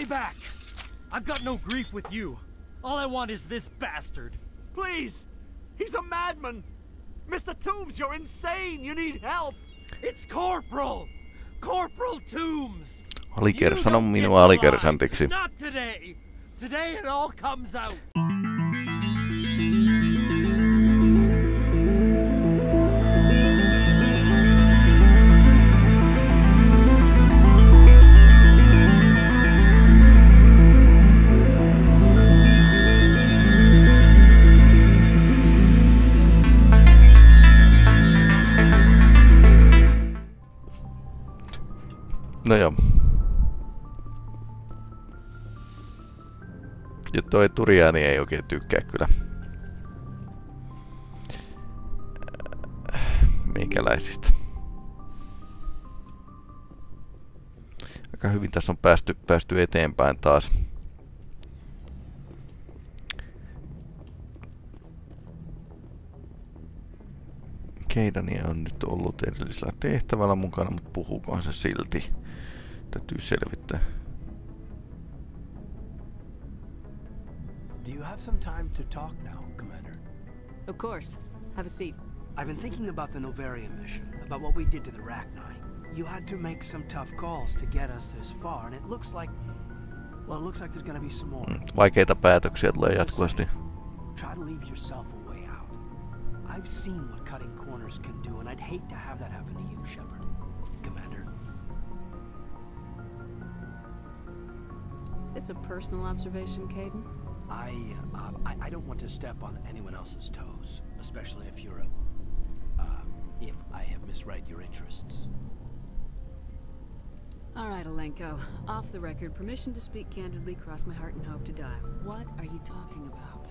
Stay back! I've got no grief with you. All I want is this bastard. Please! He's a madman! Mr. Toombs, you're insane! You need help! It's Corporal! Corporal Toombs! Aliker, sano minua alikersantiksi. Not today! Today it all comes out! No joo. Ja toi Turiani ei oikein tykkää kyllä meikäläisistä. Aika hyvin tässä on päästy eteenpäin taas. Keidania on nyt ollut edellisellä tehtävällä mukana, mutta puhuukohan se silti? Täytyy selvittää. Do you have some time to talk now, Commander? Of course. Have a seat. I've been thinking about the Novarian mission, about what we did to the Rachni. You had to make some tough calls to get us this far, and it looks like... Well, it looks like there's gonna be some more. Vaikeita päätöksiä tulee jatkuvasti. Try to leave yourself a way out. I've seen what cutting corners can do, and I'd hate to have that happen to you, Shepard. Commander. It's a personal observation, Kaidan. I don't want to step on anyone else's toes, especially if you're a... if I have misread your interests. All right, Alenko. Off the record, permission to speak candidly, cross my heart and hope to die. What are you talking about?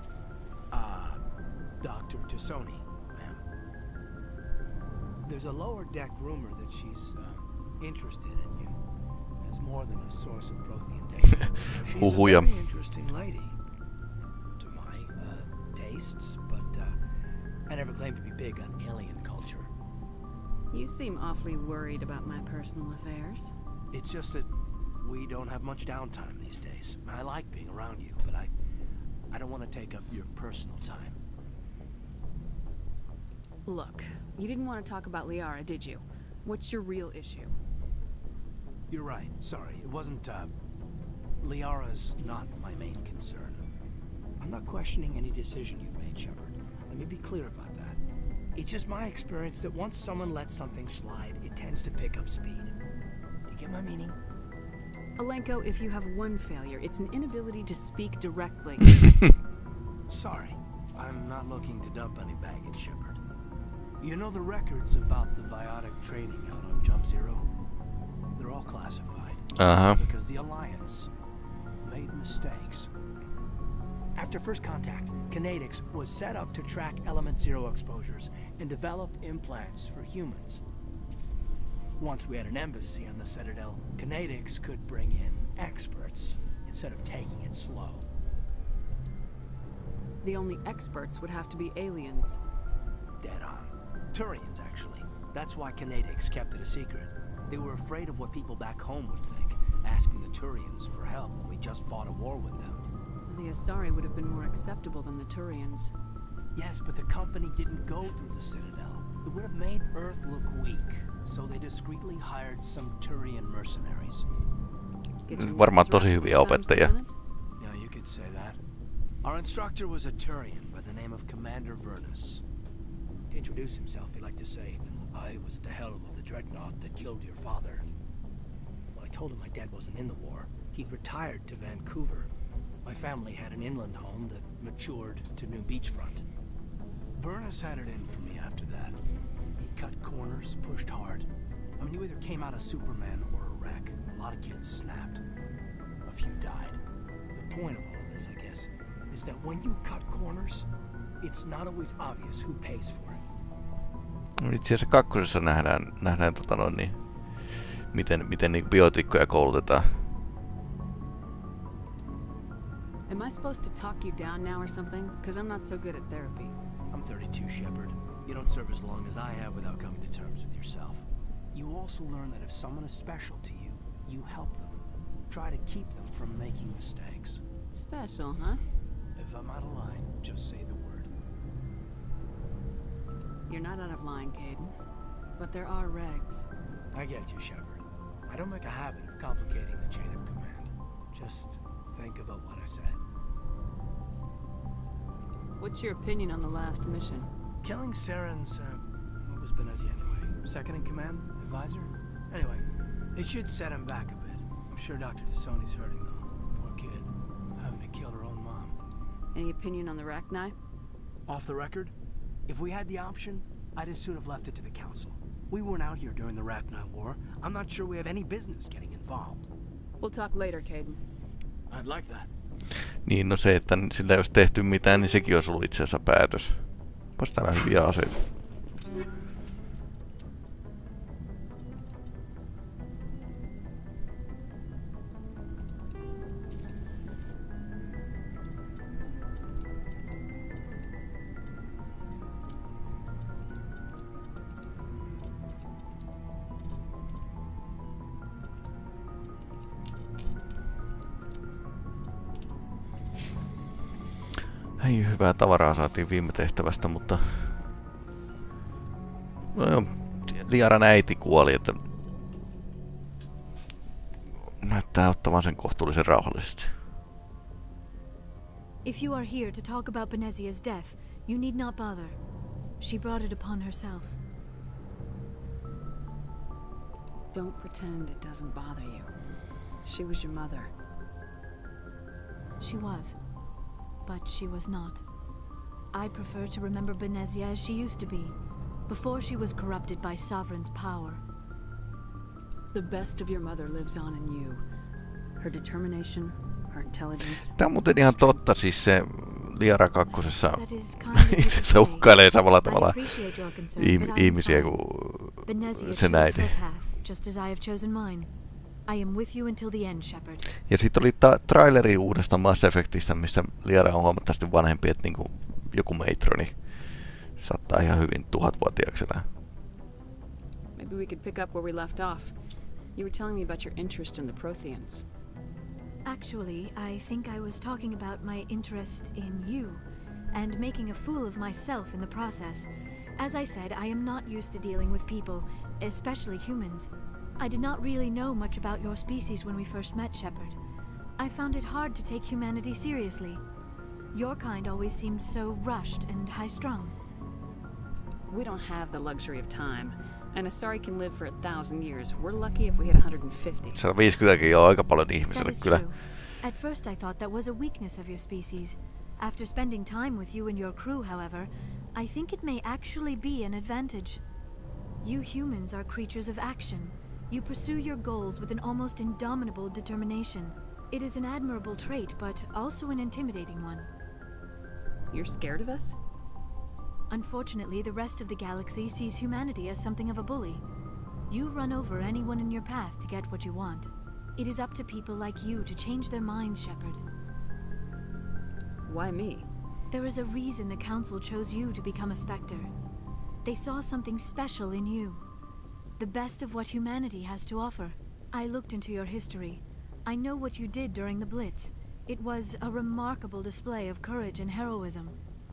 Dr. Tassoni, ma'am. There's a lower deck rumor that she's, interested in you. As more than a source of Prothean data. She's a very interesting lady. To my, tastes, but, I never claimed to be big on alien culture. You seem awfully worried about my personal affairs. It's just that we don't have much downtime these days. I like being around you, but I don't want to take up your personal time. Look, you didn't want to talk about Liara, did you? What's your real issue? You're right. Sorry, it wasn't, Liara's not my main concern. I'm not questioning any decision you've made, Shepard. Let me be clear about that. It's just my experience that once someone lets something slide, it tends to pick up speed. You get my meaning? Alenko, if you have one failure, it's an inability to speak directly. Sorry. I'm not looking to dump any baggage, Shepard. You know the records about the biotic trading out on Jump Zero? They're all classified. Because the Alliance made mistakes. After first contact, Kinetics was set up to track Element Zero exposures and develop implants for humans. Once we had an embassy on the Citadel, Kinetics could bring in experts instead of taking it slow. The only experts would have to be aliens. Dead on. Turians, actually. That's why Kinetics kept it a secret. They were afraid of what people back home would think, asking the Turians for help when we just fought a war with them. The Asari would have been more acceptable than the Turians. Yes, but the company didn't go through the Citadel. It would have made Earth look weak, so they discreetly hired some Turian mercenaries. Varmaan tosi hyviä opettajia. Yeah, you could say that. Our instructor was a Turian by the name of Commander Vernus. To introduce himself, he liked to say, I was at the helm of the dreadnought that killed your father. Well, I told him my dad wasn't in the war. He'd retired to Vancouver. My family had an inland home that matured to New Beachfront. Vernus had it in for me after that. He cut corners, pushed hard. I mean, you either came out a Superman or a wreck. A lot of kids snapped. A few died. The point of all of this, I guess, is that when you cut corners, it's not always obvious who pays for it. Itse asiassa kakkosessa nähdään miten niin biotikkoja koulutetaan. Am I supposed to talk you down now or something? Because I'm not so good at therapy. I'm 32, Shepard. You don't serve as long as I have without coming to terms with yourself. You also learn that if someone is special to you, you help them. try to keep them from making mistakes. Special, huh? If I'm out of line, just say the word. You're not out of line, Caden. But there are regs. I get you, Shepard. I don't make a habit of complicating the chain of command. Just think about what I said. What's your opinion on the last mission? Killing Saren's, what was Benezia anyway? Second in command? Advisor? Anyway, it should set him back a bit. I'm sure Dr. Tassoni's hurting though. Poor kid. Having to kill her own mom. Any opinion on the Rachni? Off the record, if we had the option, I'd as soon have left it to the Council. We weren't out here during the Rachni War. I'm not sure we have any business getting involved. We'll talk later, Caden. I'd like that. Niin, no se, että sillä ei olisi tehty mitään, niin sekin olisi ollut itse asiassa päätös. Onpas täällä hyviä aseita. Ei, hyvää tavaraa saatiin viime tehtävästä, mutta... No joo, Liaran äiti kuoli, että... Näyttää ottavan sen kohtuullisen rauhallisesti. If you are here to talk about Benezia's death, you need not bother. She brought it upon herself. Don't pretend it doesn't bother you. She was your mother. She was. But she was not. I prefer to remember Benezia as she used to be, before she was corrupted by Sovereign's power. The best of your mother lives on in you. Her determination, her intelligence. Tää on muuten ihan totta, siis se Liara kakkosessa That is kind of itse asiassa uhkailee samalla I tavalla appreciate your concern, but I'm ihmisiä fine. kuin Benezia sen chose äiti. her path, just as I have chosen mine. I am with you until the end, Shepard. Ja sitten oli traileri uudesta Mass Effectistä, missä Liara on huomattavasti vanhempi, että niinku joku Matroni saattaa ihan hyvin 1000-vuotiaaksi elää. Maybe we could pick up where we left off. You were telling me about your interest in the Protheans. Actually, I think I was talking about my interest in you, and making a fool of myself in the process. As I said, I am not used to dealing with people, especially humans. I did not really know much about your species when we first met, Shepard. I found it hard to take humanity seriously. Your kind always seemed so rushed and high-strung. We don't have the luxury of time. And Asari can live for 1,000 years. We're lucky if we hit 150. 150kin on aika paljon That ihmiselle is kyllä. true. At first I thought that was a weakness of your species. After spending time with you and your crew, however, I think it may actually be an advantage. You humans are creatures of action. You pursue your goals with an almost indomitable determination. It is an admirable trait, but also an intimidating one. You're scared of us? Unfortunately, the rest of the galaxy sees humanity as something of a bully. You run over anyone in your path to get what you want. It is up to people like you to change their minds, Shepard. Why me? There is a reason the Council chose you to become a Spectre. They saw something special in you. The best of what humanity has to offer. I looked into your history. I know what you did during the Blitz. It was a remarkable display of courage and heroism.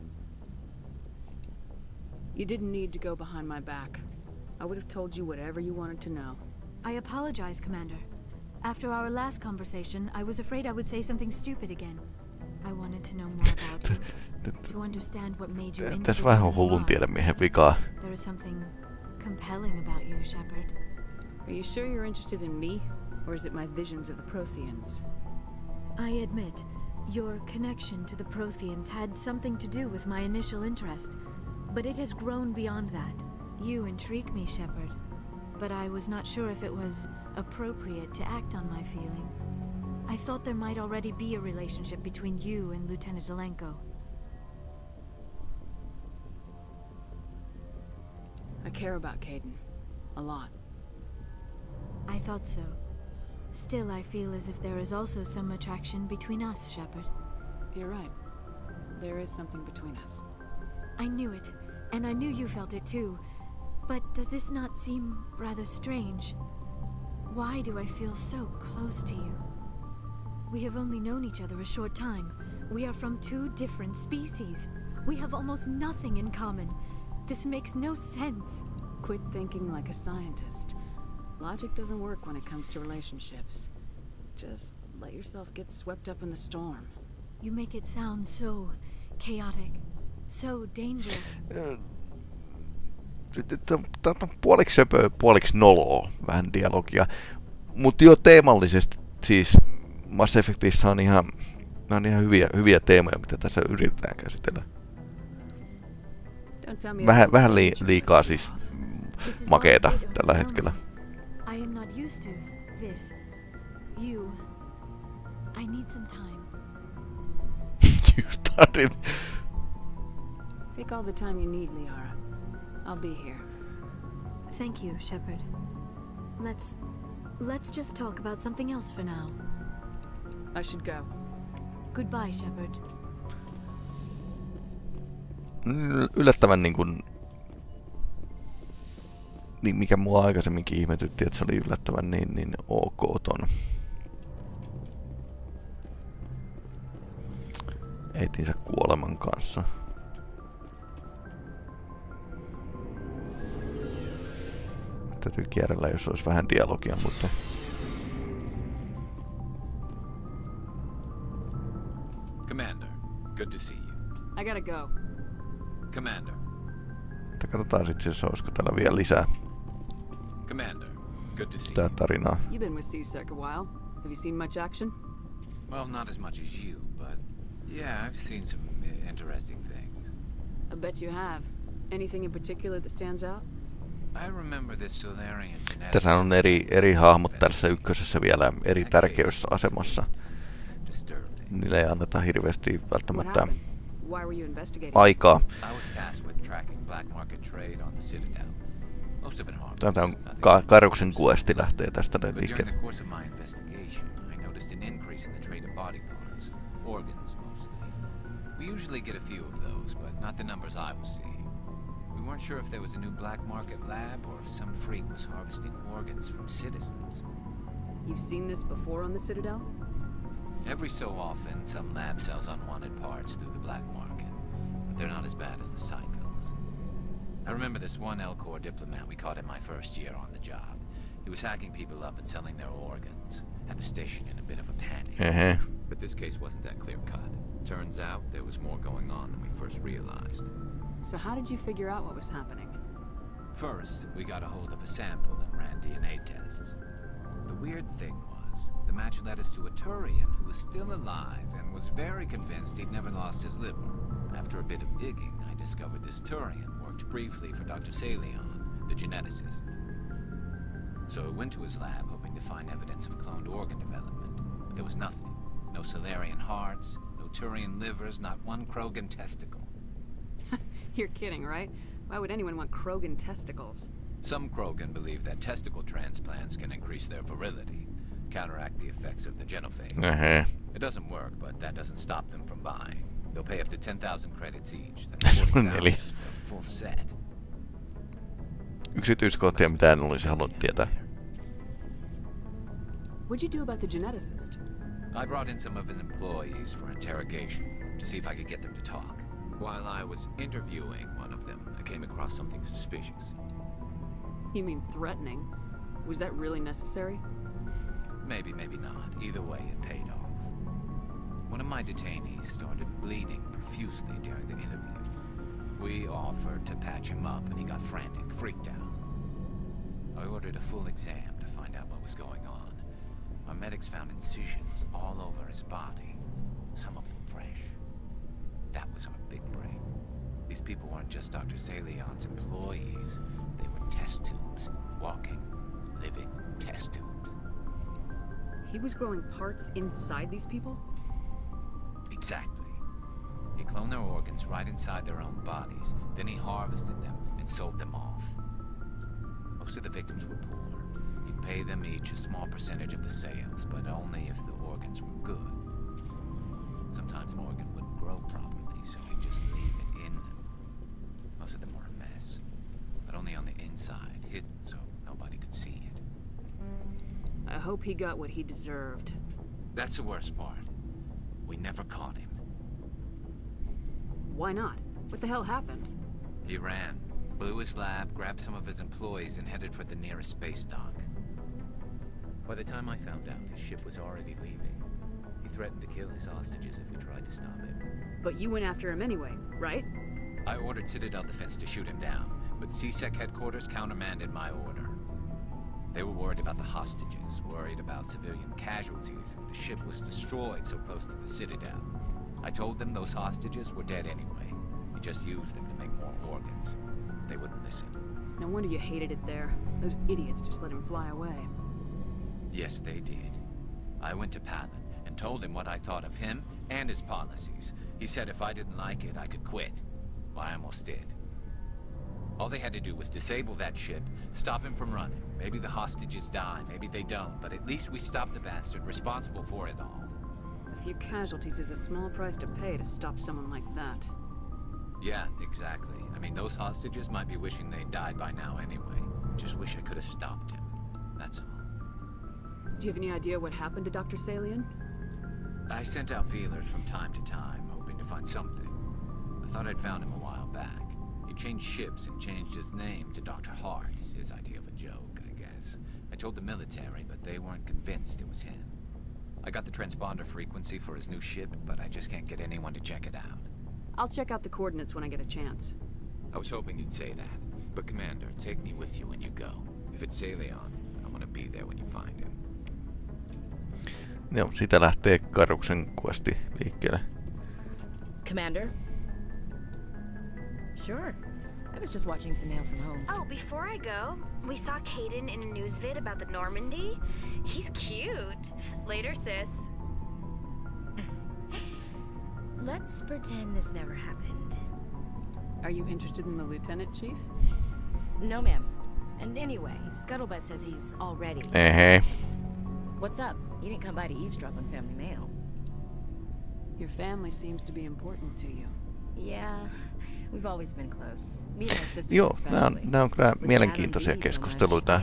You didn't need to go behind my back. I would have told you whatever you wanted to know. I apologize, Commander. After our last conversation, I was afraid I would say something stupid again. I wanted to know more about you, to understand what made you into Tässä the vähän on woman you hullun are. tiedemiehen vikaa. There is something compelling about you, Shepard. Are you sure you're interested in me? Or is it my visions of the Protheans? I admit, your connection to the Protheans had something to do with my initial interest, but it has grown beyond that. You intrigue me, Shepard, but I was not sure if it was appropriate to act on my feelings. I thought there might already be a relationship between you and Lieutenant Alenko. I care about Caden. A lot. I thought so. Still, I feel as if there is also some attraction between us, Shepard. You're right. There is something between us. I knew it, and I knew you felt it too. But does this not seem rather strange? Why do I feel so close to you? We have only known each other a short time. We are from two different species. We have almost nothing in common. This makes no sense. Quit thinking like a scientist. Logic doesn't work when it comes to relationships. Just let yourself get swept up in the storm. You make it sound so chaotic, so dangerous. Tämä on puoliksi söpöä, puoliksi noloa, vähän dialogia. Mutta jo teemallisesti, siis Mass Effectissa on ihan hyviä teemoja, mitä tässä yritetään käsitellä. Vähän liikaa siis makeeta tällä hetkellä. I am not used to this. I need some time. You started. Take all the time you need, Liara. I'll be here. Thank you, Shepard. Let's just talk about something else for now. I should go. Goodbye, Shepard. Yllättävän niin mikä mua aikaisemminkin ihmetytti, että se oli yllättävän niin ok ton äitinsä kuoleman kanssa. Täytyy kierrellä, jos olisi vähän dialogia, mutta... Commander, good to see you. I gotta go. Commander. Katsotaan sitten, jos olisiko täällä vielä lisää. Commander, good to see tää tarinaa. You've been with C-Sec a while. Have you seen much action? Well, not as much as you, but yeah, I've seen some interesting things. I bet you have. Anything in particular that stands out? I remember this Solarian genetic. Tässä on eri hahmot tässä ykkösessä vielä eri tärkeysasemassa. Niille ei anneta hirveästi välttämättä aikaa. Tätä on Karuksen questi lähtee tästä liikkeelle. We usually get a few of those, but not the numbers I was seeing. We weren't sure if there was a new black market lab or if some freak was harvesting organs from citizens. You've seen this before on the Citadel? Every so often, some lab sells unwanted parts through the black market, but they're not as bad as the Psychos. I remember this one Elcor diplomat we caught in my first year on the job. He was hacking people up and selling their organs. Had the station in a bit of a panic. But this case wasn't that clear-cut. Turns out there was more going on than we first realized. So how did you figure out what was happening? First, we got a hold of a sample and ran DNA tests. The weird thing was, the match led us to a Turian who was still alive and was very convinced he'd never lost his liver. After a bit of digging, I discovered this Turian worked briefly for Dr. Salion, the geneticist. So I went to his lab hoping to find evidence of cloned organ development, but there was nothing. No Solarian hearts, no Turian livers, not one Krogan testicle. You're kidding, right? Why would anyone want Krogan testicles? Some Krogan believe that testicle transplants can increase their virility, counteract the effects of the genophage. It doesn't work, but that doesn't stop them from buying. They'll pay up to 10,000 credits each. That's 40,000 for a full set. Yksityiskohtia, mitä en olisi halunnut tietää. What'd you do about the geneticist? I brought in some of his employees for interrogation to see if I could get them to talk. While I was interviewing one of them, I came across something suspicious. You mean threatening? Was that really necessary? Maybe, maybe not. Either way, it paid off. One of my detainees started bleeding profusely during the interview. We offered to patch him up, and he got frantic, freaked out. I ordered a full exam to find out what was going on. Our medics found incisions all over his body, some of them fresh. That was our big break. These people weren't just Dr. Salion's employees. They were test tubes. Walking, living test tubes. He was growing parts inside these people? Exactly. He cloned their organs right inside their own bodies. Then he harvested them and sold them off. Most of the victims were poor. He'd pay them each a small percentage of the sales, but only if the organs were good. Sometimes an organ wouldn't grow properly, so he'd just leave it in them. Most of them were a mess, but only on the inside, hidden so nobody could see it. I hope he got what he deserved. That's the worst part. We never caught him. Why not? What the hell happened? He ran, blew his lab, grabbed some of his employees, and headed for the nearest space dock. By the time I found out, his ship was already leaving. He threatened to kill his hostages if we tried to stop him. But you went after him anyway, right? I ordered Citadel Defense to shoot him down, but CSEC headquarters countermanded my order. They were worried about the hostages, worried about civilian casualties if the ship was destroyed so close to the Citadel. I told them those hostages were dead anyway. He just used them to make more organs. They wouldn't listen. No wonder you hated it there. Those idiots just let him fly away. Yes, they did. I went to Palin and told him what I thought of him and his policies. He said if I didn't like it, I could quit. Well, I almost did. All they had to do was disable that ship, stop him from running. Maybe the hostages die, maybe they don't, but at least we stopped the bastard responsible for it all. A few casualties is a small price to pay to stop someone like that. Yeah, exactly. I mean, those hostages might be wishing they'd died by now anyway. Just wish I could have stopped him. That's all. Do you have any idea what happened to Dr. Salian? I sent out feelers from time to time, hoping to find something. I thought I'd found him a while back. He changed ships and changed his name to Dr. Hart, his idea of a joke, I guess. I told the military, but they weren't convinced it was him. I got the transponder frequency for his new ship, but I just can't get anyone to check it out. I'll check out the coordinates when I get a chance. I was hoping you'd say that. But Commander, take me with you when you go. If it's Salion, I want to be there when you find him. Joo, siitä lähtee Karuksen questi liikkeelle. Commander? Sure. I was just watching some mail from home. Oh, before I go, we saw Caden in a news vid about the Normandy. He's cute. Later, sis. Let's pretend this never happened. Are you interested in the Lieutenant, Chief? No, ma'am. And anyway, Scuttlebutt says he's already... What's up? You didn't come by to eavesdrop on family mail. Your family seems to be important to you. Yeah, we've always been close. Me and my sister Joo, especially. nämä on kyllä mielenkiintoisia keskusteluita.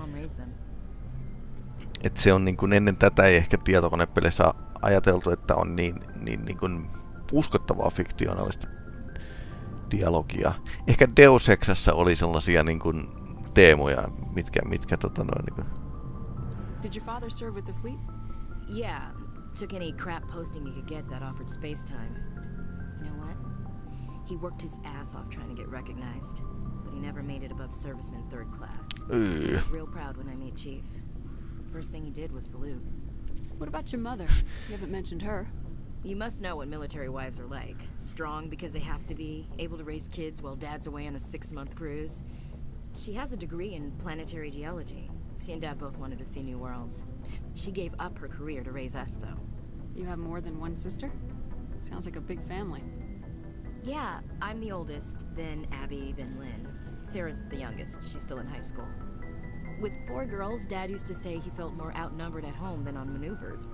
Että se on niin kuin ennen tätä ei ehkä tietokonepeleissä ajateltu, että on niin kuin uskottavaa fiktionaalista dialogia. Ehkä Deus Exassa oli sellaisia niin kuin teemoja, mitkä niin kuin... Did your father serve with the fleet? Yeah, took any crap posting he could get that offered space time. You know what? He worked his ass off trying to get recognized, but he never made it above serviceman 3rd class. I was real proud when I made Chief. First thing he did was salute. What about your mother? You haven't mentioned her. You must know what military wives are like. Strong because they have to be, able to raise kids while dad's away on a 6-month cruise. She has a degree in planetary geology. She and Dad both wanted to see new worlds. She gave up her career to raise us, though. You have more than one sister? Sounds like a big family. Yeah, I'm the oldest, then Abby, then Lynn. Sarah's the youngest. She's still in high school. With 4 girls, Dad used to say he felt more outnumbered at home than on maneuvers.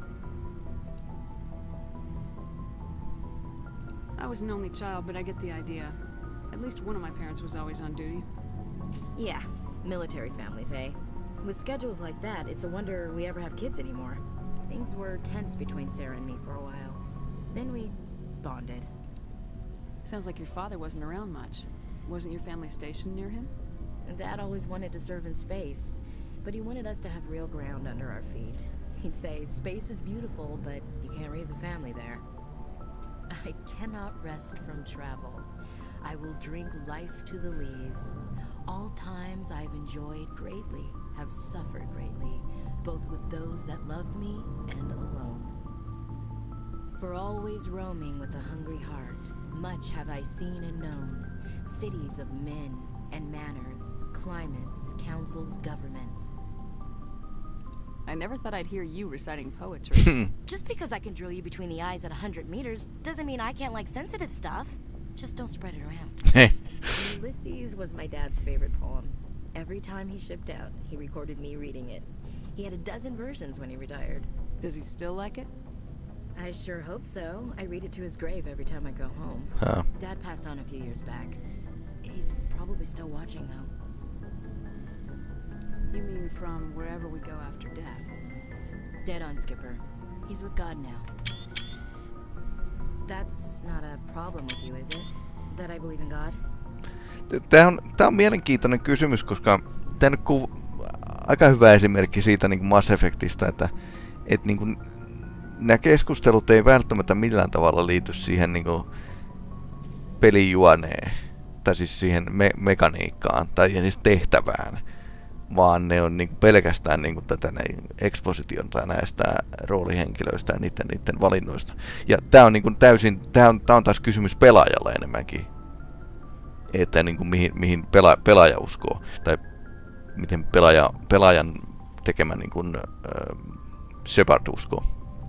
I was an only child, but I get the idea. At least one of my parents was always on duty. Yeah, military families, eh? With schedules like that, it's a wonder we ever have kids anymore. Things were tense between Sarah and me for a while. Then we bonded. Sounds like your father wasn't around much. Wasn't your family stationed near him? Dad always wanted to serve in space, but he wanted us to have real ground under our feet. He'd say, space is beautiful, but you can't raise a family there. I cannot rest from travel. I will drink life to the lees. All times I've enjoyed greatly, have suffered greatly, both with those that loved me and alone. For always roaming with a hungry heart, much have I seen and known, cities of men and manners, climates, councils, governments. I never thought I'd hear you reciting poetry. Just because I can drill you between the eyes at 100 meters doesn't mean I can't like sensitive stuff. Just don't spread it around. Ulysses was my dad's favorite poem. Every time he shipped out, he recorded me reading it. He had a dozen versions when he retired. Does he still like it? I sure hope so. I read it to his grave every time I go home. Dad passed on a few years back. He's probably still watching, though. You mean from wherever we go after death? Dead on, Skipper. He's with God now. That's not a problem with you, is it? That I believe in God? Tää on mielenkiintoinen kysymys, koska tää on aika hyvä esimerkki siitä niin kuin Mass Effectistä, että niin kuin, nämä keskustelut ei välttämättä millään tavalla liity siihen niin kuin pelijuoneen, tai siis siihen mekaniikkaan tai edes tehtävään, vaan ne on niin kuin pelkästään niin kuin tätä expositionta näistä roolihenkilöistä ja niiden valinnoista. Ja tää on niin kuin täysin, tää on taas kysymys pelaajalle enemmänkin, että niin kuin mihin pelaaja uskoo, tai miten pelaajan tekemä niin kuin Shepard uskoo.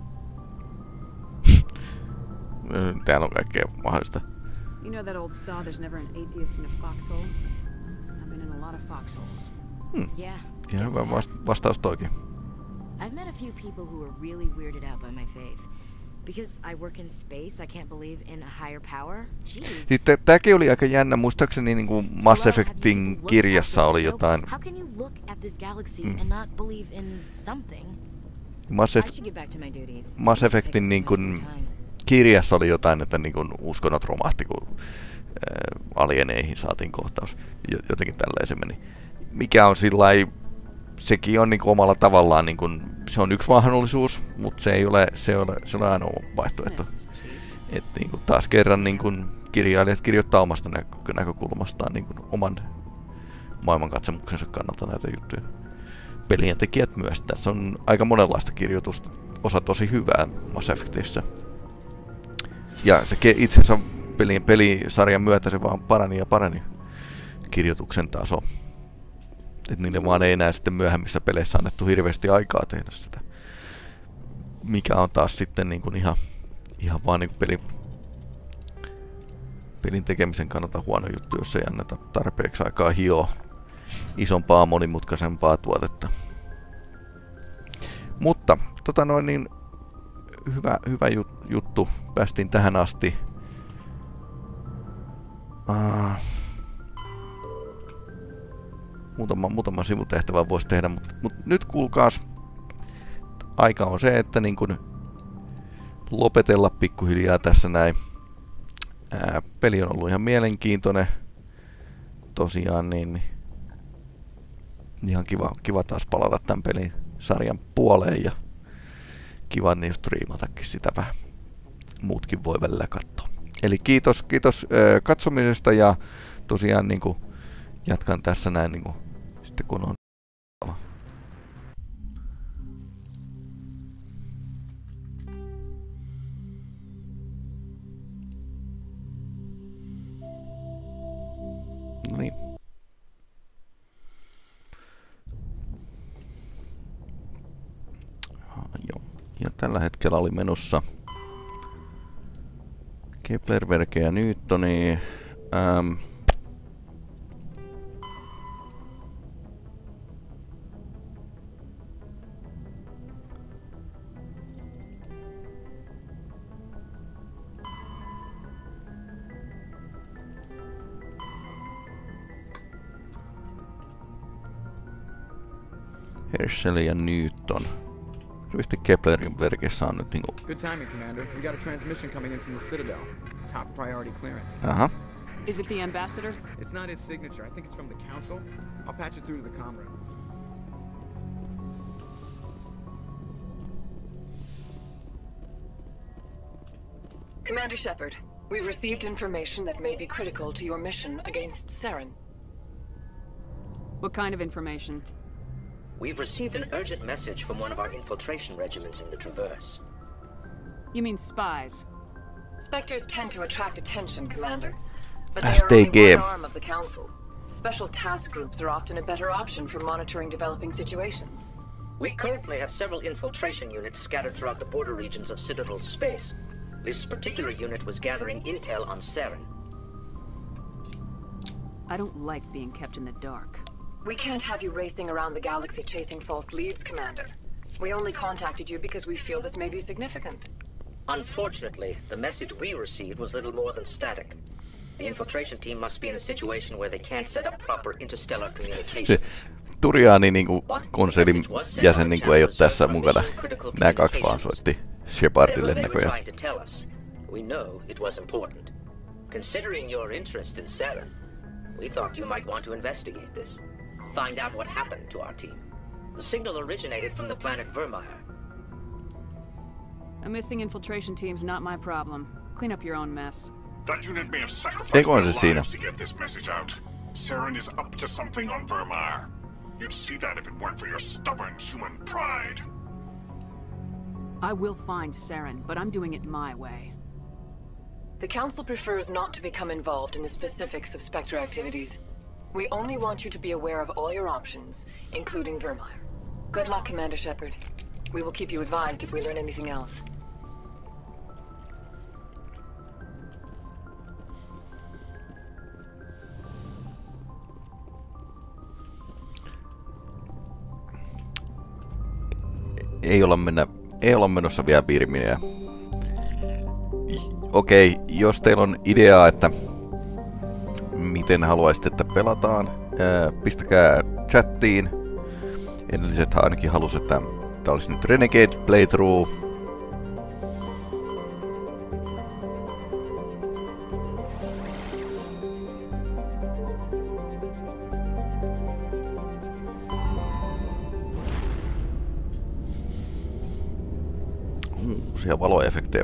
Täällä on kaikkea mahdollista. You know that old saw, there's never an atheist in a foxhole? I've been in a lot of foxholes. Yeah. Ja hyvä vastaus toikin. I've met a few people who are really weirded out by my faith. Because I work in space, I can't believe in a higher power. Jeez. Tämäkin oli aika jännä. Muistaakseni niin kuin Mass Effectin kirjassa oli jotain. How can you look at this galaxy and not believe in something? Mass Effectin niin kuin kirjassa oli jotain, että niin kuin uskonnot romahti, kun alieneihin saatiin kohtaus. Jotenkin tälleen se meni. Mikä on sillai, sekin on niin kuin omalla tavallaan, niin kuin, se on yksi mahdollisuus, mutta se ei ole ainoa vaihtoehto. Että niin kuin taas kerran niin kuin kirjailijat kirjoittaa omasta näkökulmastaan niin kuin oman maailmankatsomuksensa kannalta näitä juttuja. Pelien tekijät myös. Tässä on aika monenlaista kirjoitusta, osa tosi hyvää Mass Effectissä. Ja se itse asiassa pelisarjan myötä se vaan parani kirjoituksen taso. Että niille vaan ei enää sitten myöhemmissä peleissä annettu hirveästi aikaa tehdä sitä. Mikä on taas sitten niin kuin ihan vaan niin kuin pelin tekemisen kannalta huono juttu, jos ei anneta tarpeeksi aikaa hioa isompaa, monimutkaisempaa tuotetta. Mutta niin hyvä juttu. Päästiin tähän asti. Muutama sivutehtävä voisi tehdä, mutta nyt kuulkaas, aika on se, että niin kun lopetella pikkuhiljaa tässä näin. Peli on ollut ihan mielenkiintoinen. Tosiaan niin ihan kiva taas palata tämän pelin sarjan puoleen ja kiva niin striimatakin sitä vähän. Muutkin voi välillä katsoa. Eli kiitos katsomisesta ja tosiaan niin kuin jatkan tässä näin niin kuin, sitten kun on no niin. Joo. Ja tällä hetkellä oli menossa Kepler, Verke ja Newtoni. Herschel ja Newton. Rivisti Keplerin Verkessä on nyt niinku... Good timing, Commander. We got a transmission coming in from the Citadel. Top priority clearance. Aha. Is it the ambassador? It's not his signature. I think it's from the Council. I'll patch it through to the comm room. Commander Shepard, we've received information that may be critical to your mission against Saren. What kind of information? We've received an urgent message from one of our infiltration regiments in the Traverse. You mean spies? Spectres tend to attract attention, Commander. But they are only one arm of the Council. Special task groups are often a better option for monitoring developing situations. We currently have several infiltration units scattered throughout the border regions of Citadel space. This particular unit was gathering intel on Saren. I don't like being kept in the dark. We can't have you racing around the galaxy chasing false leads, Commander. We only contacted you because we feel this may be significant. Unfortunately, the message we received was little more than static. The infiltration team must be in a situation where they can't set up proper interstellar communications. Turiani niinku konselin jäsen niinku ei ole tässä mukana. Nämä kaksi vaan soitti Shepardille Whatever they were näköjään. trying to tell us, we know it was important. Considering your interest in Saren, we thought you might want to investigate this. Find out what happened to our team. The signal originated from the planet Vermeer. A missing infiltration team's not my problem. Clean up your own mess. That unit may have sacrificed Eikö on their se siinä? lives to get this message out. Saren is up to something on Vermeer. You'd see that if it weren't for your stubborn human pride. I will find Saren, but I'm doing it my way. The Council prefers not to become involved in the specifics of Spectre activities. We only want you to be aware of all your options, including Vermeer. Good luck, Commander Shepard. We will keep you advised if we learn anything else. Ei olla menossa vielä piirimiä. Okei, jos teillä on ideaa, että miten haluaisitte, että pelataan, pistäkää chattiin. Edellisethän ainakin halusi, että tää olisi nyt Renegade playthrough. Uusia valoefektejä.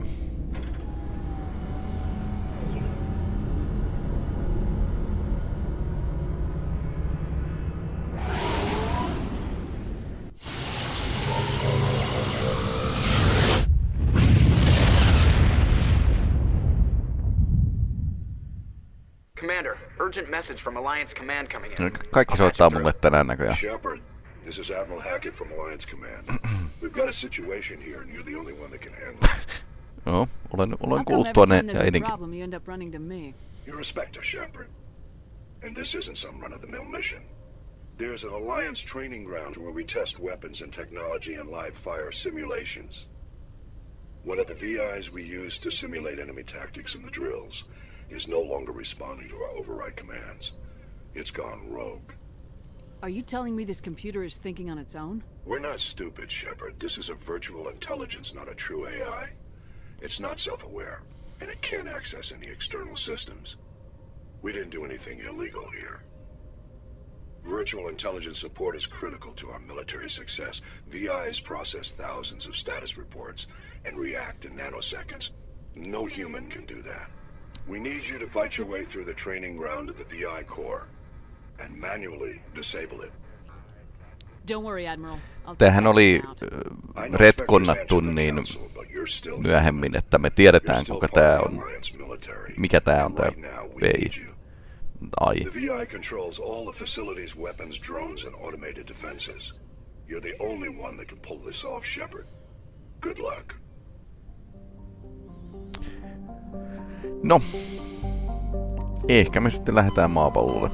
Commander, urgent message from Alliance Command coming in. Kaikki soittaa mulle tänään näköjään. Shepard, this is Admiral Hackett from Alliance Command. We've got a situation here and you're the only one that can handle it. Joo, olen kuullut tuonne ja etenkin. You're a Spectre, Shepard. And this isn't some run-of-the-mill mission. There's an Alliance training ground where we test weapons and technology in live fire simulations. One of the VIs we use to simulate enemy tactics in the drills is no longer responding to our override commands. It's gone rogue. Are you telling me this computer is thinking on its own? We're not stupid, Shepard. This is a virtual intelligence, not a true AI. It's not self-aware, and it can't access any external systems. We didn't do anything illegal here. Virtual intelligence support is critical to our military success. VIs process thousands of status reports and react in nanoseconds. No human can do that. We need you to fight your way through the training ground of the VI core and manually disable it. Don't worry, Admiral. Tämähän oli retconnattu niin myöhemmin, että me tiedetään kuka tää on. Mikä tää on tää VI. Ai. The VI controls all the facilities, weapons, drones and automated defenses. You're the only one that can pull this off, Shepard. Good luck. No. Ehkä me sitten lähdetään maapallolle.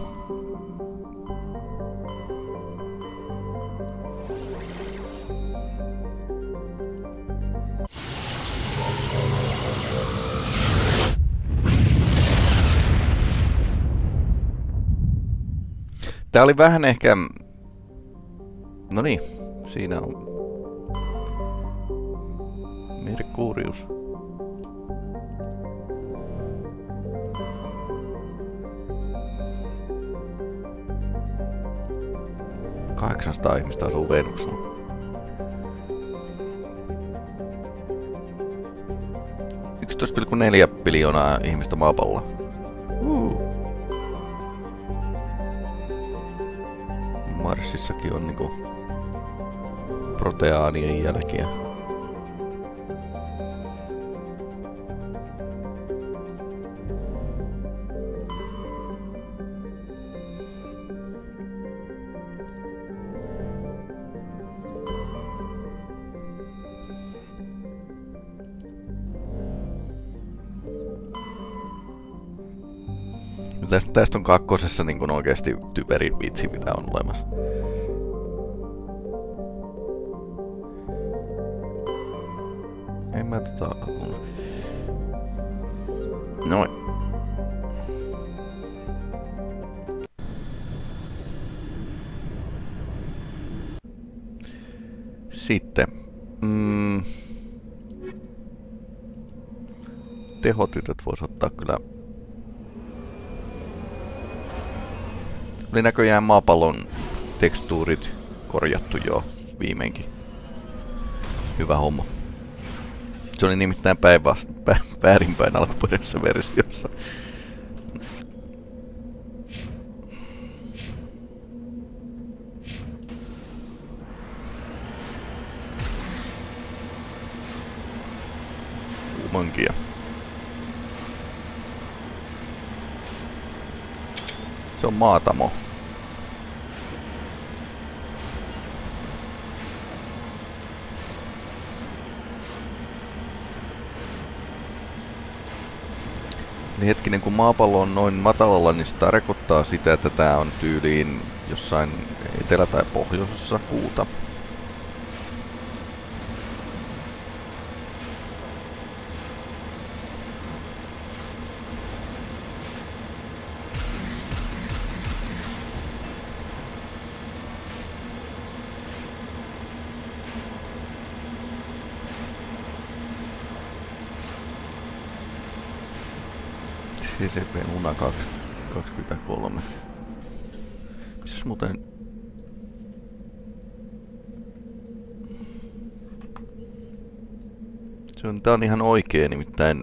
Tää oli vähän ehkä... No niin, siinä on... Merkurius. ...800 ihmistä asuu Venuksella. $11,4 biljoonaa ihmistä maapallolla. Marsissakin on niinku proteaanien jälkiä. Tästä on kakkosessa niin kuin oikeasti typerin vitsi, mitä on olemassa. En mä Noin. Sitten. tehotytöt voisi ottaa kyllä. Oli näköjään maapallon tekstuurit korjattu jo viimeinkin. Hyvä homma. Se oli nimittäin väärinpäin alkuperäisessä versiossa. Kuumankia. Se on maatamo. Eli hetkinen, kun maapallo on noin matalalla, niin se tarkoittaa sitä, että tää on tyyliin jossain etelä- tai pohjoisessa kuuta. CCP Luna 23. Mitäs muuten... Tää on ihan oikee, nimittäin...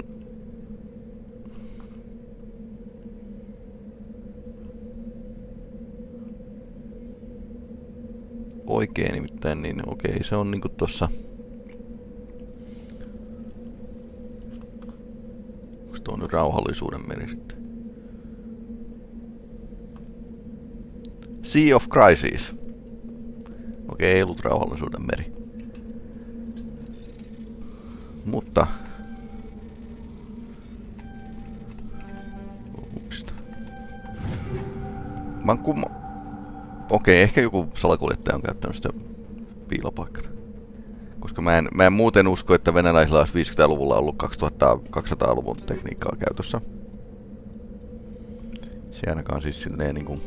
Oikee nimittäin, niin okei, se on niinku tossa... Tuo on nyt rauhallisuuden meri sitten. Sea of Crisis. Okei, ei ollut rauhallisuuden meri. Mutta... Upsista. Okei, ehkä joku salakuljettaja on käyttänyt sitä piilopaikkana. Koska mä en muuten usko, että venäläisillä olisi 50-luvulla ollut 2200-luvun tekniikkaa käytössä. Se ainakaan siis silleen niinku...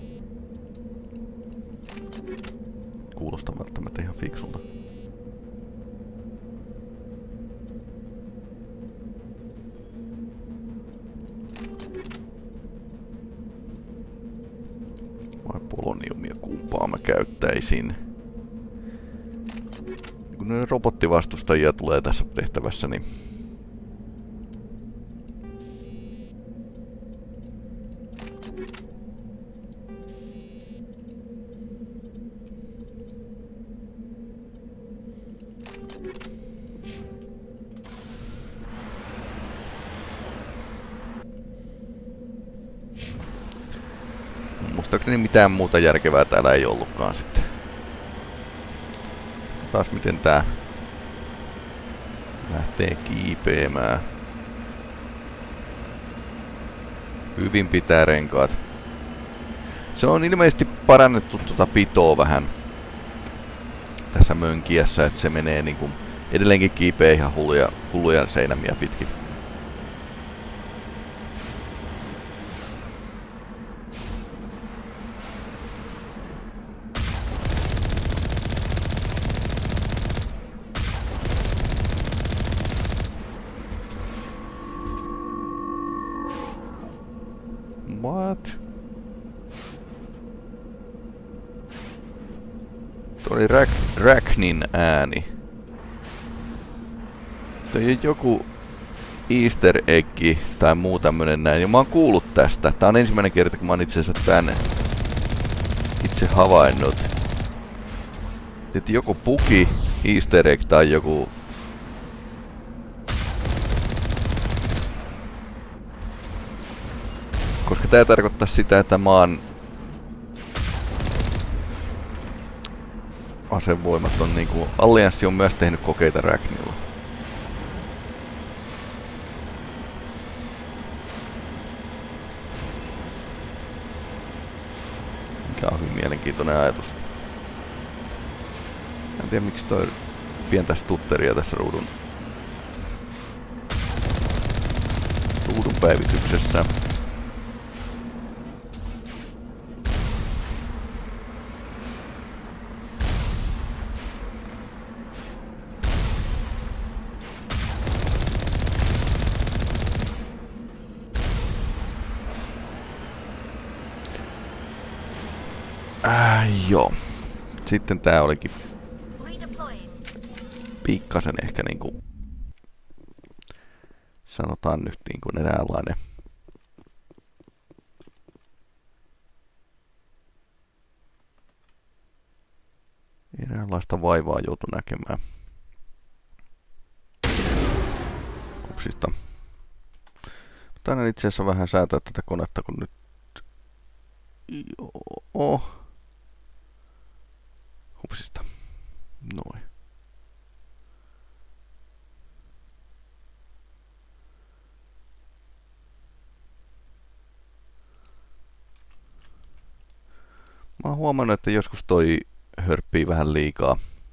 Kuulostaa välttämättä ihan fiksulta. Vai poloniumia, kumpaa mä käyttäisin? Kun ne robottivastustajia tulee tässä tehtävässä, niin... Muistaakseni mitään muuta järkevää täällä ei ollutkaan sitten. Taas miten tää lähtee kiipeämään. Hyvin pitää renkaat. Se on ilmeisesti parannettu tuota pitoa vähän tässä mönkiässä, että se menee niinku edelleenkin kiipeä ihan hulluja seinämiä pitkin. What? Tuo oli Racknin ääni. Toi on joku Easter egg tai muu tämmönen näin. Ja mä oon kuullut tästä. Tää on ensimmäinen kerta, kun mä oon itse asiassa tän itse havainnut. Että joku bugi, Easter egg tai joku... Koska tää tarkoittaa sitä, että maan asevoimat on niinku... Allianssi on myös tehnyt kokeita Racknilla. Mikä on hyvin mielenkiintoinen ajatus. En tiedä miksi toi pientä stutteria tässä ruudun päivityksessä. Joo. Sitten tää olikin pikkasen ehkä niinku sanotaan nyt niinku eräänlaista vaivaa joutu näkemään. Upsista. Taidan itse asiassa vähän säätää tätä konetta, kun nyt... Joo. Hupsista. Noin. Mä oon huomannut, että joskus toi hörppii vähän liikaa.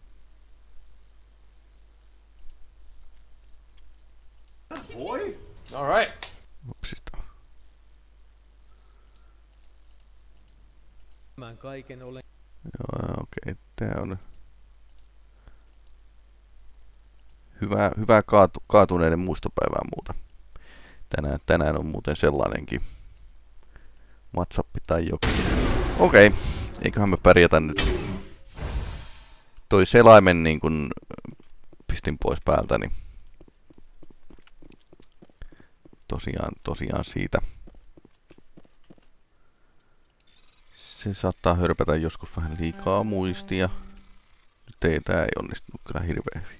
Boy? All right. Hupsista. Tämän kaiken olen. Joo, okei. Tää on hyvää kaatuneiden muistopäivää muuta. Tänään on muuten sellainenkin WhatsApp tai joku. Okei, eiköhän me pärjätä nyt. Toi selaimen niin kun pistin pois päältä, niin tosiaan siitä. Se saattaa hörpätä joskus vähän liikaa muistia. Nyt tää ei onnistunut kyllä hirveän hyvin.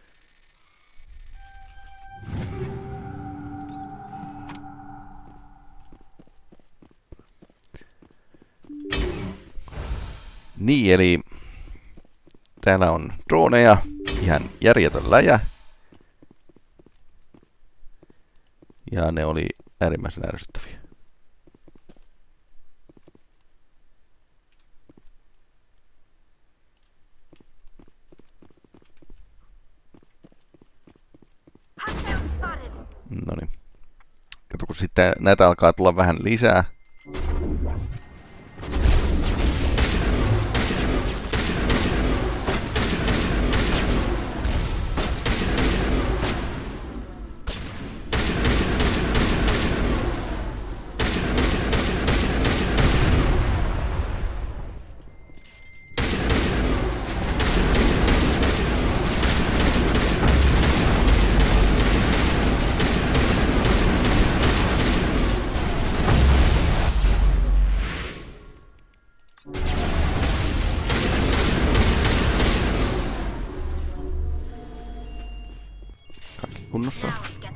Niin, eli täällä on droneja, ihan järjetön läjä. Ja ne oli äärimmäisen ärsyttäviä. Noniin. Kato, kun sitten näitä alkaa tulla vähän lisää. Kunnossa.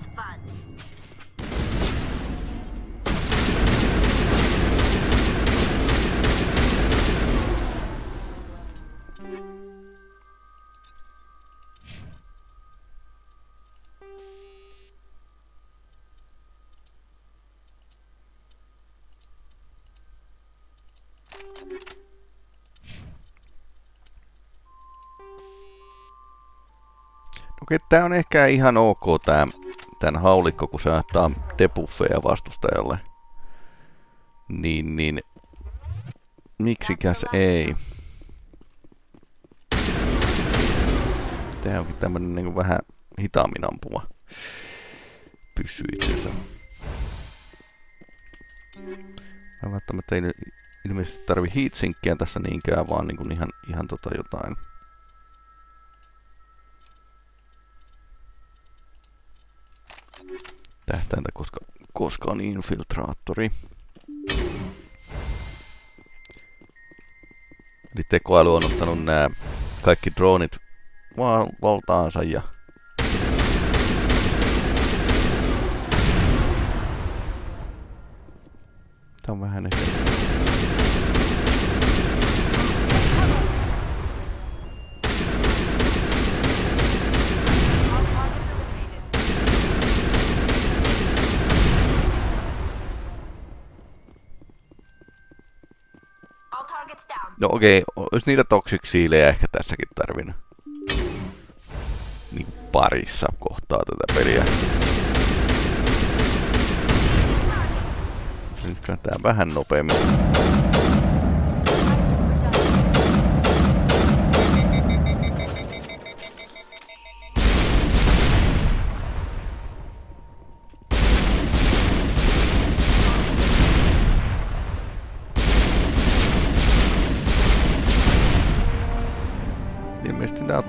Okei, tää on ehkä ihan ok tän haulikko, kun se antaa debuffeja vastustajalle. Niin miksikäs ei? Tää onkin tämmönen niinku vähän hitaammin ampuva pyssy itsensä. Mä välttämättä ei ilmeisesti tarvi heatsinkkiä tässä niinkään, vaan niinku ihan jotain. Tähtäintä, koska on infiltraattori. Eli tekoäly on ottanut nämä kaikki dronit valtaansa ja tää on vähän ehkä no okei, olisi niitä toxic sealejä ehkä tässäkin tarvinnut. Niin parissa kohtaa tätä peliä. Nyt kannattaa vähän nopeammin.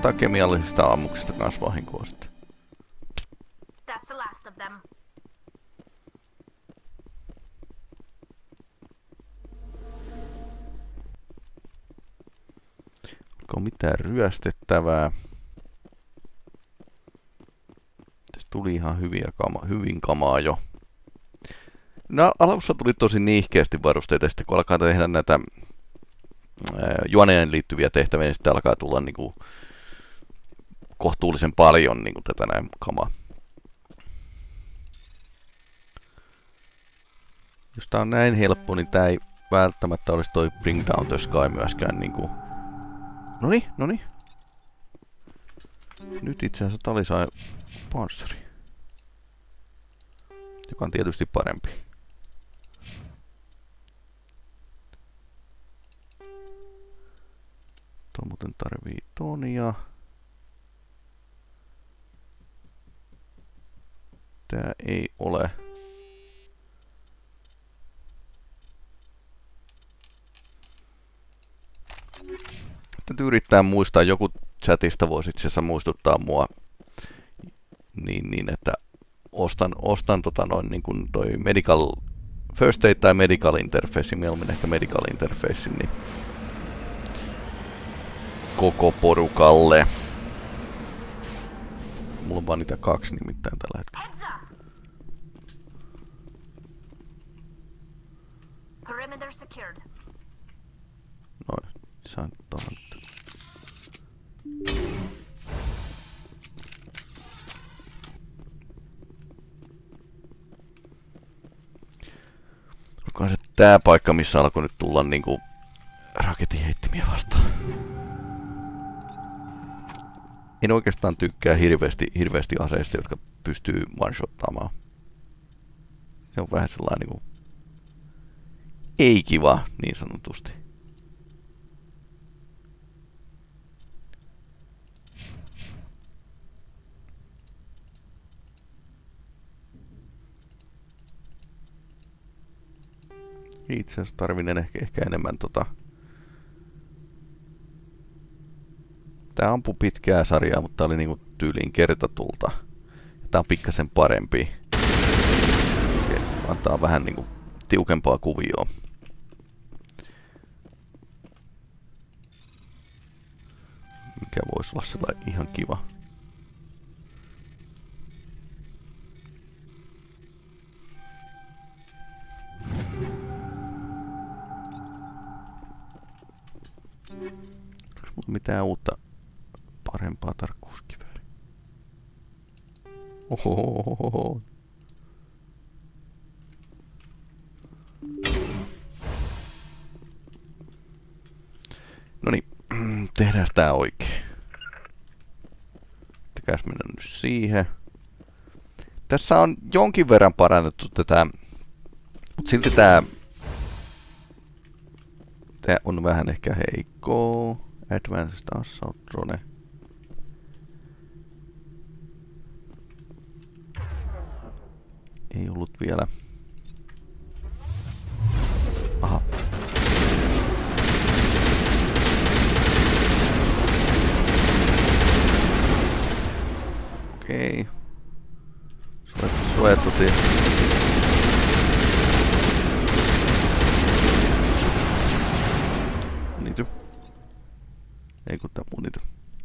ottaa kemiallisista ammuksista kans vahinkoa sitten. That's the last of them. Onko mitään ryöstettävää? Se tuli ihan hyvin kamaa jo. No, alussa tuli tosi niihkeästi varusteita, sitten kun alkaa tehdä näitä juoneen liittyviä tehtäviä, niin sitten alkaa tulla niinku kohtuullisen paljon niinku tätä näin kamaa. Jos tää on näin helppo, niin tää ei välttämättä olisi toi Bring Down the Sky myöskään niinku... Noniin. Nyt itse asiassa tali sai panssari. Joka on tietysti parempi. Tuo muuten tarvii tonia. Tää ei ole. Täytyy yrittää muistaa, joku chatista voisi itse asiassa muistuttaa mua niin että ostan niin kuin toi medical first aid tai medical interface, mieluummin ehkä medical interface, niin koko porukalle. Mulla on vaan niitä 2 nimittäin tällä hetkellä. Perimeter secured. Noin, saan tuohon. Olikohan se tää paikka, missä alkoi nyt tulla niinku raketinheittimiä vastaan. En oikeastaan tykkää hirveästi aseista, jotka pystyy one-shottaamaan. Se on vähän sellainen niinku ei kiva, niin sanotusti. Itse asiassa tarvinen ehkä enemmän Tää ampui pitkää sarjaa, mutta tää oli niinku tyyliin kertatulta. Tää on pikkasen parempi. Antaa vähän niinku tiukempaa kuvioa. Mikä voisi olla sellainen ihan kiva. Onko mitään uutta parempaa tarkkuuskivääriä? Ohohohoho. Noniin, tehdään tää oikein. Pitäkääs mennä nyt siihen. Tässä on jonkin verran parannettu tätä, mutta silti tää on vähän ehkä heikkoa. Advanced Assault Drone. Ei ollut vielä. Aha. Okei. Suojattu siihen. Niity. Ei kun tää munity.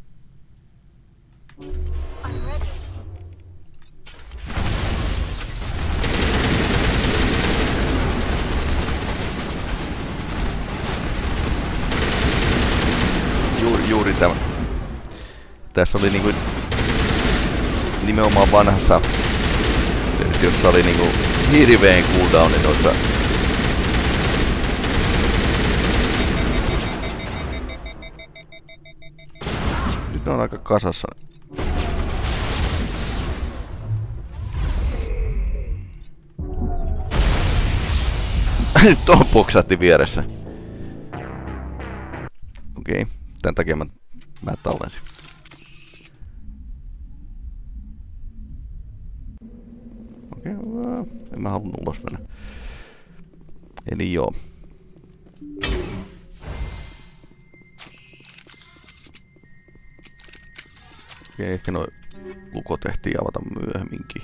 Juuri tämä. Tässä oli niinku nimenomaan vanhassa versiossa oli niinku hirveen cooldowni noissa. Nyt on aika kasassa. Nyt tuohon boksahti vieressä. Okei, tän takia mä tallensin. Okei, en mä halunnut ulos mennä. Eli joo. Okei, ehkä noi lukot ehtii avata myöhemminkin.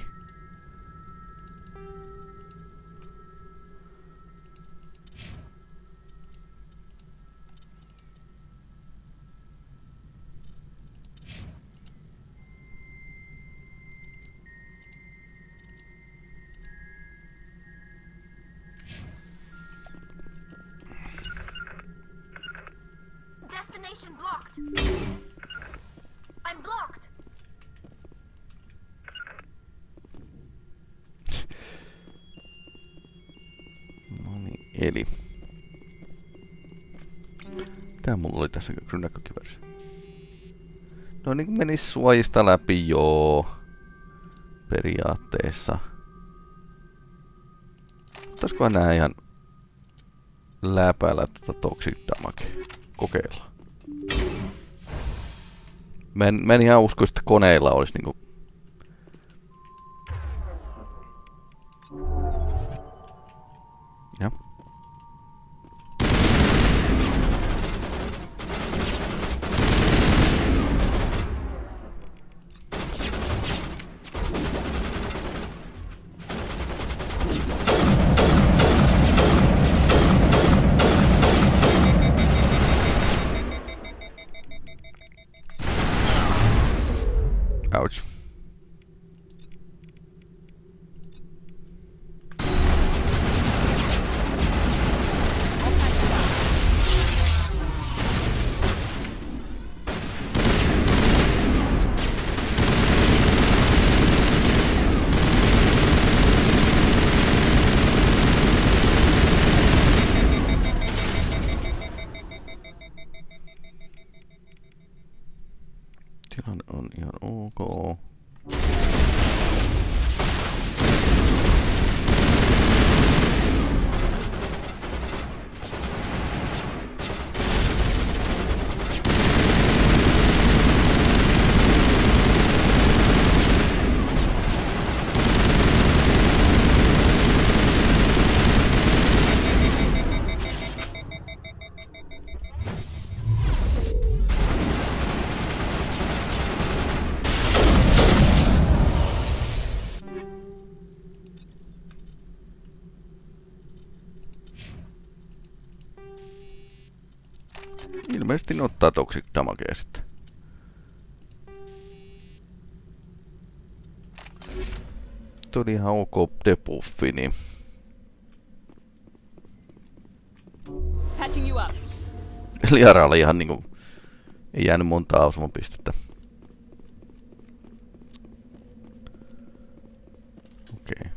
Destination blocked. I'm blocked. No niin, eli. Tää mulla oli tässä rynnäkkökiväärissä. No niin kuin menis suojista läpi, joo. Periaatteessa. Ottaiskohan nää ihan läpäällä tätä toxic damage. Kokeillaan. Mä en ihan usko, että koneilla olisi niinku... Ja. Ouch. Tilanne on ihan ok. Ilmeisesti ne ottaa toxic damagea sitten. Tuo oli ihan ok debuffi, niin... Patching you up. Liara oli ihan niinku... Ei jäänyt montaa osumapistettä. Okei.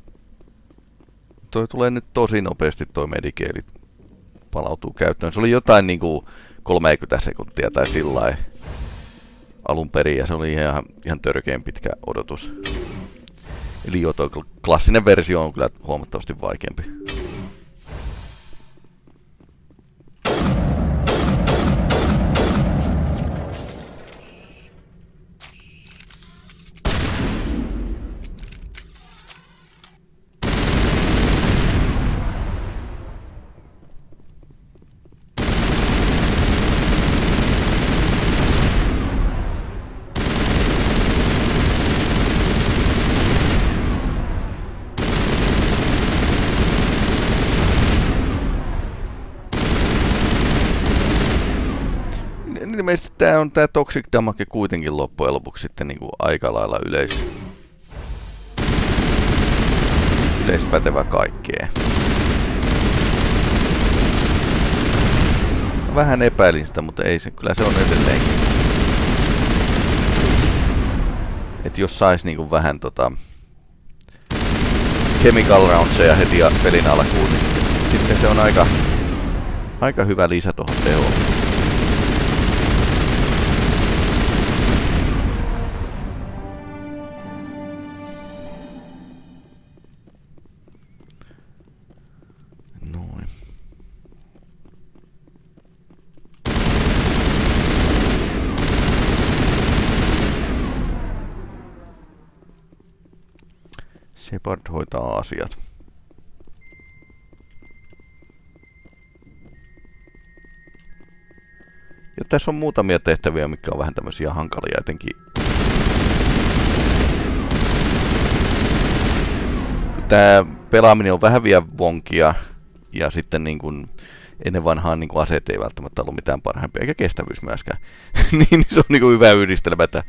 Toi tulee nyt tosi nopeasti toi medikeeli. Palautuu käyttöön. Se oli jotain niinku 30 sekuntia tai sillai alun perin ja se oli ihan törkeän pitkä odotus. Eli jo toi klassinen versio on kyllä huomattavasti vaikeampi. Ilmeisesti tää toxic damage kuitenkin loppujen lopuksi sitten niinku aika lailla yleispätevä kaikkeen. Vähän epäilin sitä, mutta ei se, kyllä se on edelleenkin. Et jos sais niinku vähän chemical roundseja heti pelin alkuun, niin sitten se on aika hyvä lisä tuohon tehoon. Shepard hoitaa asiat. Ja tässä on muutamia tehtäviä, mitkä on vähän tämmöisiä hankalia, etenkin tää pelaaminen on vähän vielä vonkia, ja sitten niin kuin ennen vanhaan niin kuin aseet ei välttämättä ollut mitään parhaimpia, eikä kestävyys myöskään. Niin se on niin kuin hyvä yhdistelmä, että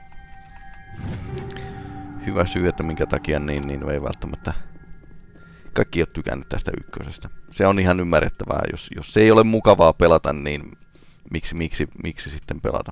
hyvä syy, että minkä takia niin ei välttämättä kaikki ei ole tykännyt tästä ykkösestä. Se on ihan ymmärrettävää, jos se ei ole mukavaa pelata, niin miksi sitten pelata.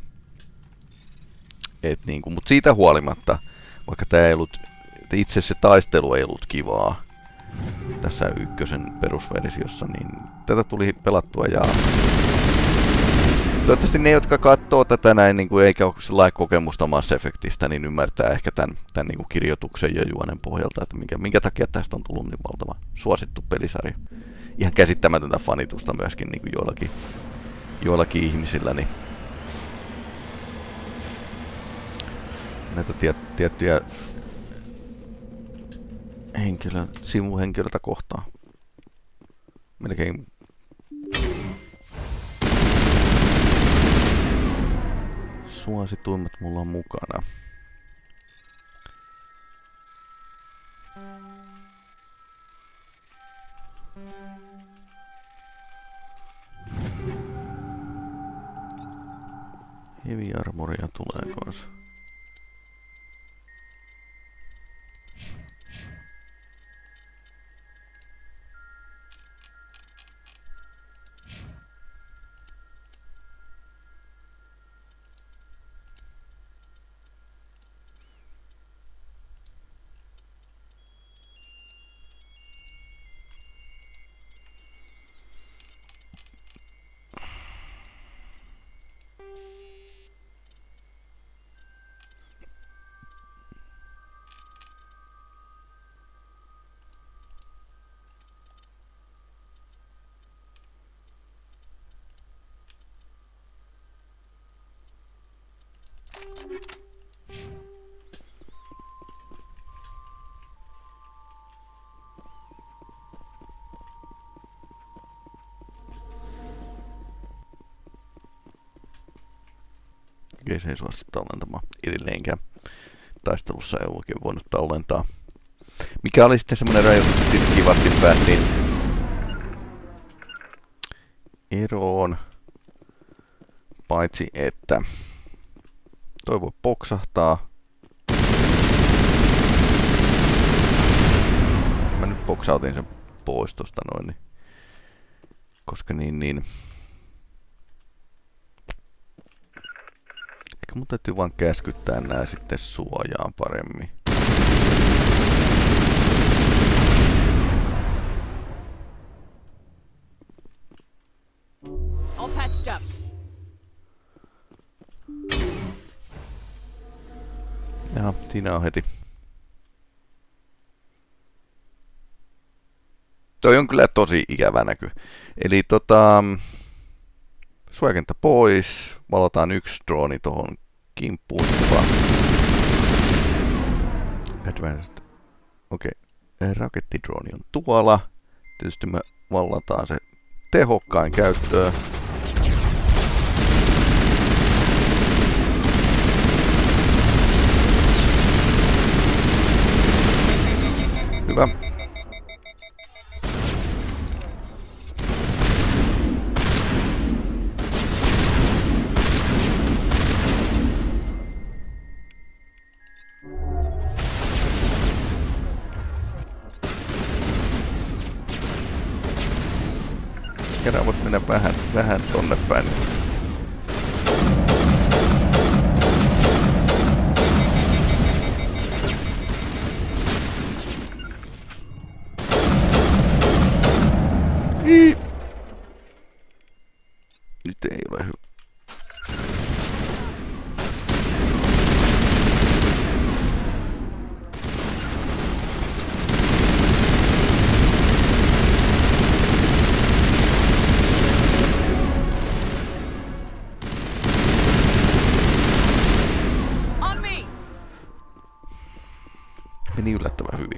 Niin kuin, mutta siitä huolimatta, vaikka tämä ei ollut, itse se taistelu ei ollut kivaa tässä ykkösen perusversiossa, niin tätä tuli pelattua ja toivottavasti ne, jotka katsoo tätä näin, niin kuin eikä ole sellainen kokemusta Mass Effectistä, niin ymmärtää ehkä tämän niin kuin kirjoituksen ja juonen pohjalta, että minkä takia tästä on tullut niin valtava suosittu pelisarja. Ihan käsittämätöntä fanitusta myöskin niin kuin joillakin ihmisillä. Niin näitä tiettyjä sivuhenkilöitä kohtaan. Melkein suosituimmat mulla on mukana. Heavy armoria tulee kanssa. Se ei suostu tallentamaan edelleenkään. Taistelussa ei oikein voinut tallentaa. Mikä oli sitten semmoinen rajoitus, että kivasti päästiin eroon. Paitsi että toi voi poksahtaa. Mä nyt poksautin sen pois tosta noin. Niin. Koska niin mun täytyy vaan käskyttää nää sitten suojaan paremmin. All patched up. Jaha, siinä on heti. Toi on kyllä tosi ikävä näky. Eli suojakenttä pois, valataan yksi drooni tohon kimppuun. Advanced. Okei, rakettidrooni on tuolla. Tietysti me vallataan se tehokkain käyttöön. Hyvä. Kerran voit mennä vähän tonne päin. Nyt ei ole hyvä. Meni yllättävän hyvin.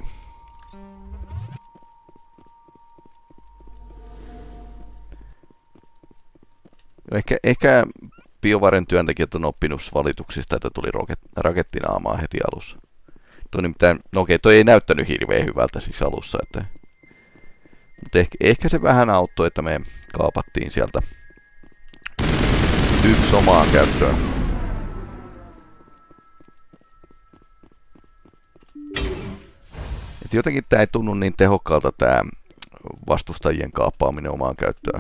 Ehkä BioVaren työntekijät on oppinut valituksista, että tuli rakettinaamaa heti alussa. Toi nimittäin, no okei, toi ei näyttänyt hirveän hyvältä siis alussa, että... Mutta ehkä se vähän auttoi, että me kaapattiin sieltä yksi omaan käyttöön. Et jotenkin tää ei tunnu niin tehokkaalta tää vastustajien kaappaaminen omaan käyttöön.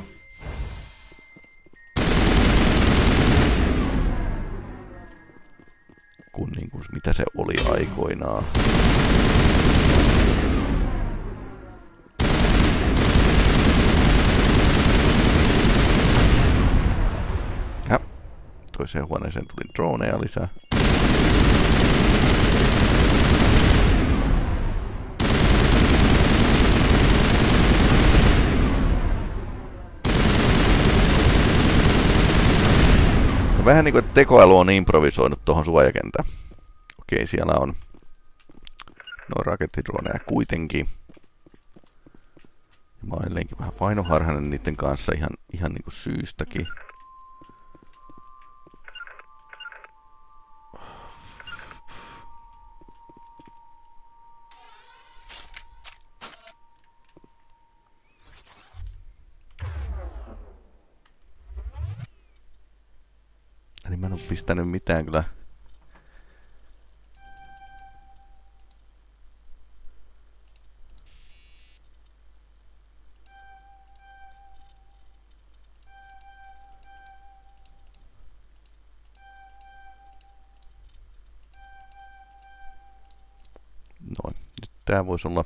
Kun niinku mitä se oli aikoinaan. Ja toiseen huoneeseen tuli droneja lisää. Vähän niinku tekoäly on improvisoinut tuohon suojakentään. Okei, siellä on noin rakettidroneja kuitenkin. Mä oon edelleenkin vähän painoharhainen niiden kanssa ihan niinku syystäkin. Eli mä en oo pistänyt mitään kyllä. Noin, nyt tää voisi olla.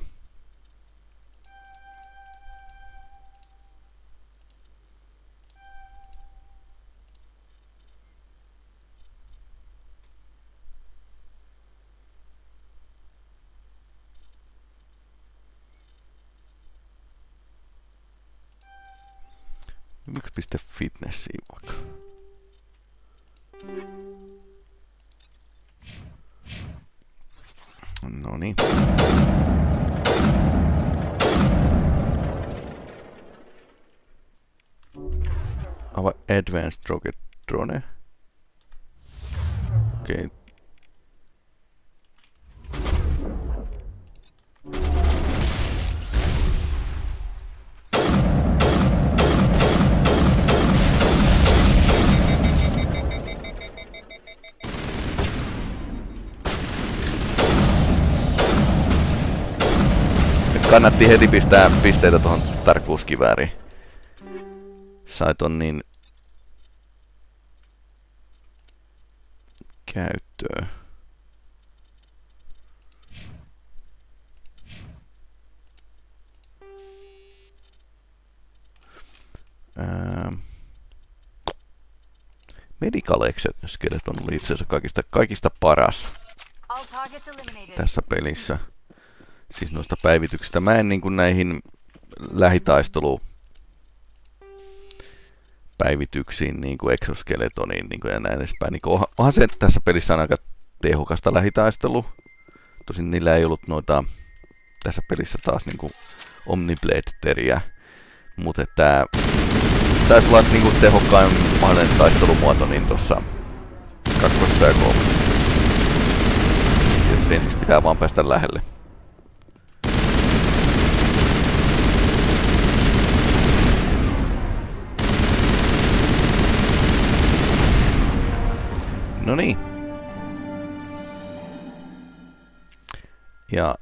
Fitnessiin vaikka. No niin. Our advanced rocket drone. Okei. Kannatti heti pistää pisteitä tuohon tarkkuuskivääriin. Sai ton niin käyttöön. Medical Skeleton oli itse asiassa kaikista paras tässä pelissä. Siis noista päivityksistä. Mä en niinku näihin lähitaistelupäivityksiin niinku exoskeletoniin niinku ja näin edespäin. Niinku onhan se tässä pelissä on aika tehokasta lähitaistelu. Tosin niillä ei ollut noita tässä pelissä taas niinku Omnibladeria. Mutta tää taisi olla niinku tehokkain mahdollinen taistelumuoto niin tossa 2. ja 3. Tietysti ensiksi pitää vaan päästä lähelle. No niin. Ja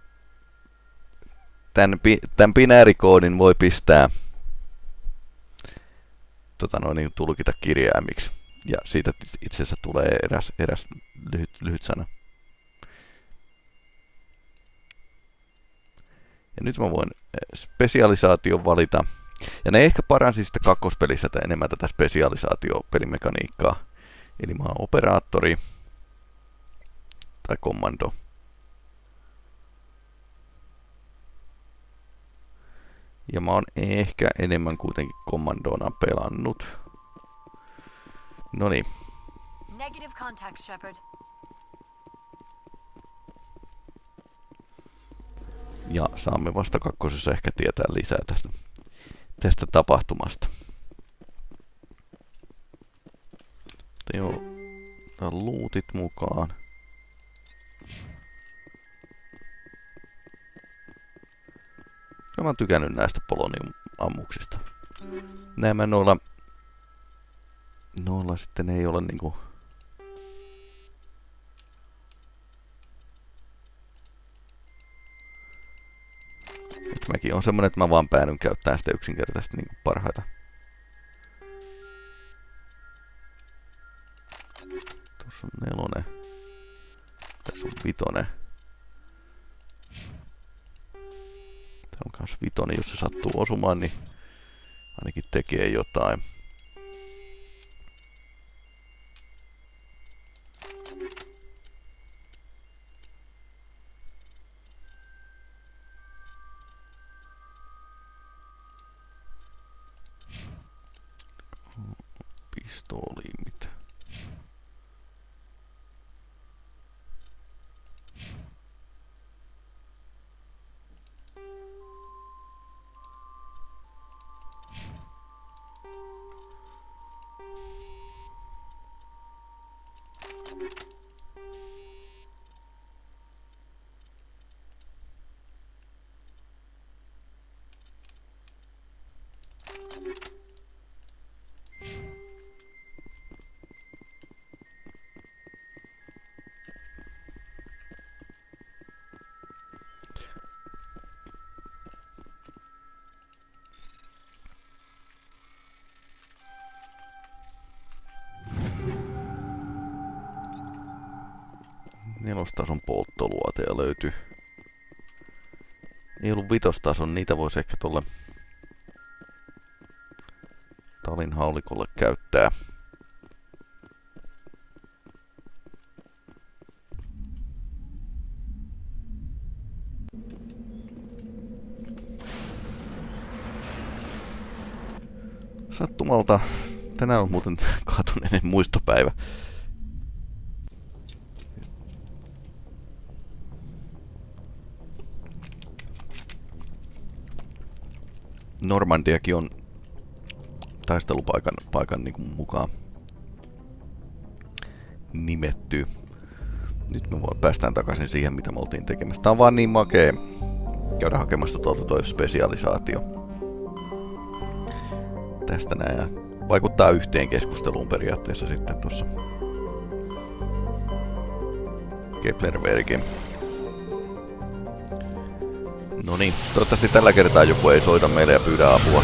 tämän binäärikoodin voi pistää niin tulkita kirjaimiksi. Ja siitä itse asiassa tulee eräs lyhyt sana. Ja nyt mä voin spesialisaation valita. Ja ne ehkä paransi sitä kakkospelissä enemmän tätä spesialisaatiopelimekaniikkaa. Eli mä oon operaattori tai kommando. Ja mä oon ehkä enemmän kuitenkin kommandona pelannut. Noniin. Negative contact, Shepard. Ja saamme vasta kakkosessa ehkä tietää lisää tästä tapahtumasta. Joo, otan lootit mukaan. Mä oon tykännyt näistä polonium-ammuksista. Nämä noilla sitten ei ole niinku... Et mäkin on semmonen, että mä vaan päädyn käyttämään sitä yksinkertaisesti niinku parhaita. Tuossa on 4. Tässä on 5. Tää on kans 5, jos se sattuu osumaan, niin ainakin tekee jotain. Pistooliin mitä? Nelostason polttoluoteja löytyy. Ei ollut 5-tason, niitä voisi ehkä tuolle talin haulikolle käyttää. Sattumalta tänään on muuten kaatuneiden muistopäivä. Normandiakin on taistelupaikan niin kuin mukaan nimetty. Nyt me päästään takaisin siihen, mitä me oltiin tekemässä. Tää on vaan niin makee käydä hakemasta tuolta toi spesialisaatio. Tästä näin ja vaikuttaa yhteen keskusteluun periaatteessa sitten tuossa Keplerbergin. No niin, toivottavasti tällä kertaa joku ei soita meille ja pyydä apua.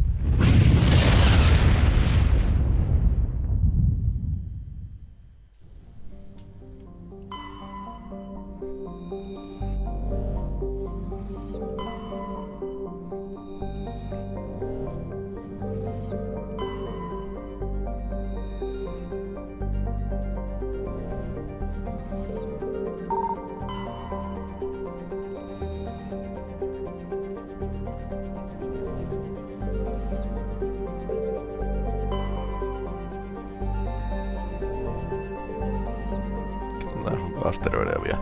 Asteroideja vielä.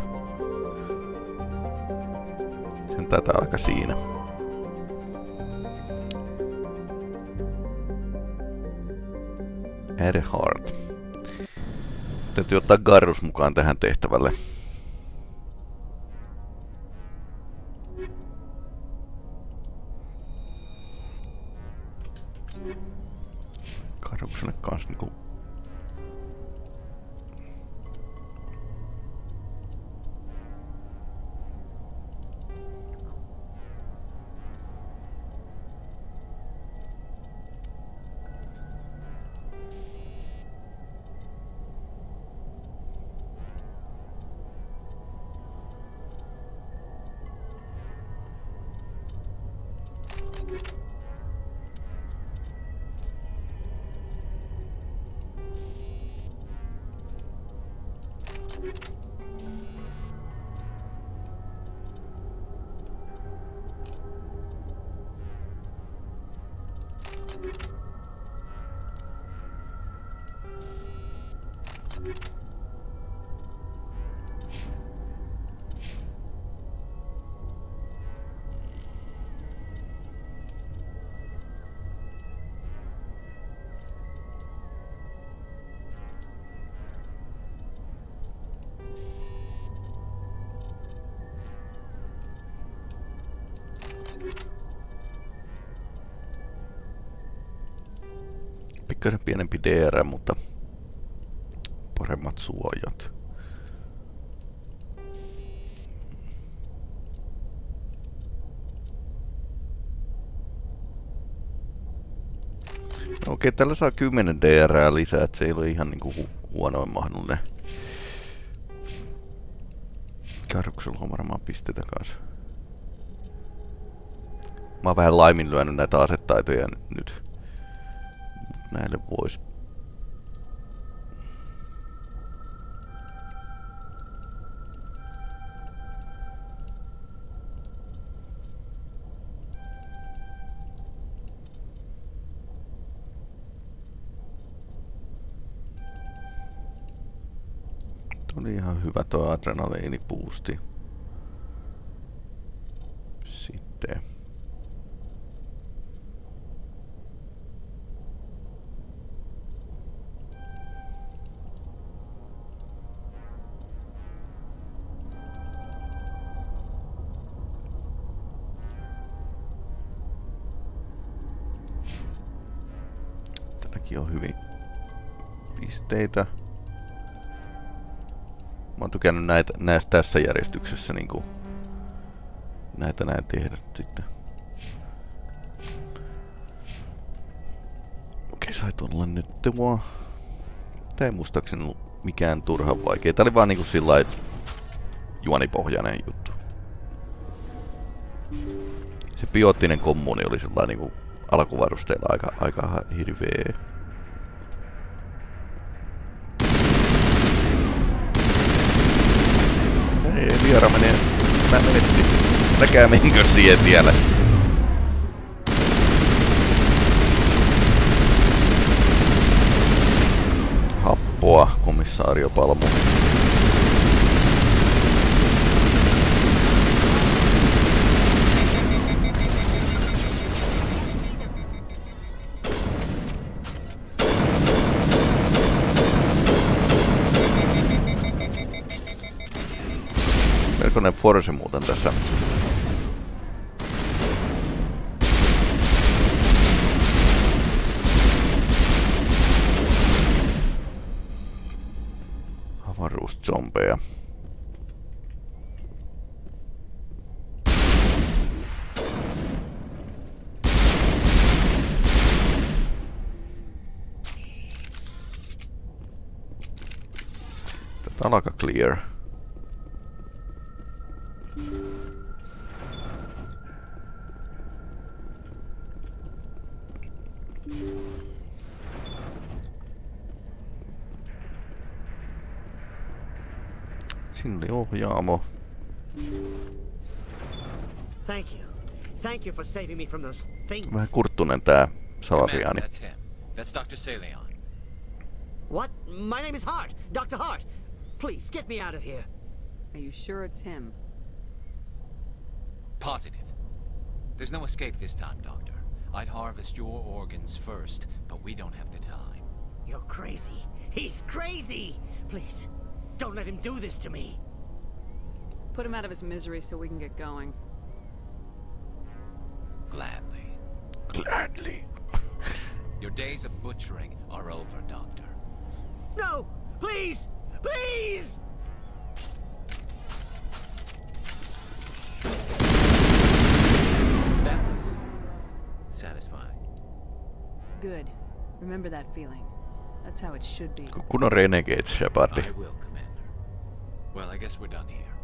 Sen taitaa alkaa siinä. Earhart. Täytyy ottaa Garrus mukaan tähän tehtävälle. Garrukselle kans niinku pikkasen pienempi DR, mutta paremmat suojat. Okei, tällä saa 10 DR lisää, että se ei ole ihan niinku huonoin mahdollinen. Karkuksella on varmaan pistetä kanssa. Mä oon vähän laiminlyönyt näitä asetaitoja nyt. Näille vois. Oli ihan hyvä tuo adrenaliinipuusti. Sitten. Tälläkin on hyvin pisteitä. Mä oon tykännyt näistä tässä järjestyksessä niinku näitä näin tehdä sitten. Okei, sai tuolla nyt vaan. Tää ei muistaakseni ollut mikään turhan vaikea. Tää oli vaan niinku sillai juonipohjainen juttu. Se bioottinen kommuni oli sillai niinku alkuvarusteella aika hirveä. Ei, Viera menee. Mä menettiin. Näkää menkö siihen tielle. Happoa, komissaario Palmu. Melkoinen force muuten tässä. Avaruuszombeja. Tätä on aika clear. Sinne ohjaamo. Thank you. Thank you for saving me from those things. Vähän kurttunen tää Salariani. That's him. That's Dr. Saleon. What? My name is Hart. Dr. Hart. Please get me out of here. Are you sure it's him? Positive. There's no escape this time, Doctor. I'd harvest your organs first, but we don't have the time. You're crazy. He's crazy. Please, don't let him do this to me. Put him out of his misery so we can get going. Gladly. Gladly. Your days of butchering are over, Doctor. No! Please! Please! That was satisfying. Good. Remember that feeling. That's how it should be. Kun on Renegade Shepardi. I will, Commander. Well, I guess we're done here.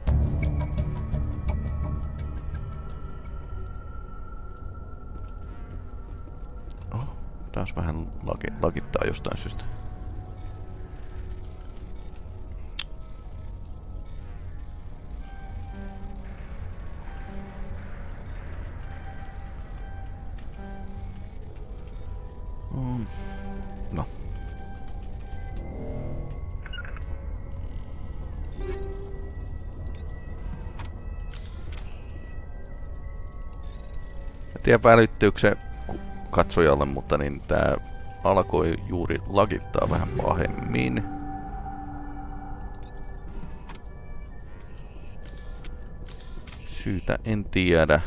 Oh, taas vähän lagittaa jostain syystä. No. En tiedä välittyykö se katsojalle, mutta niin tää alkoi juuri lagittaa vähän pahemmin. Syytä en tiedä.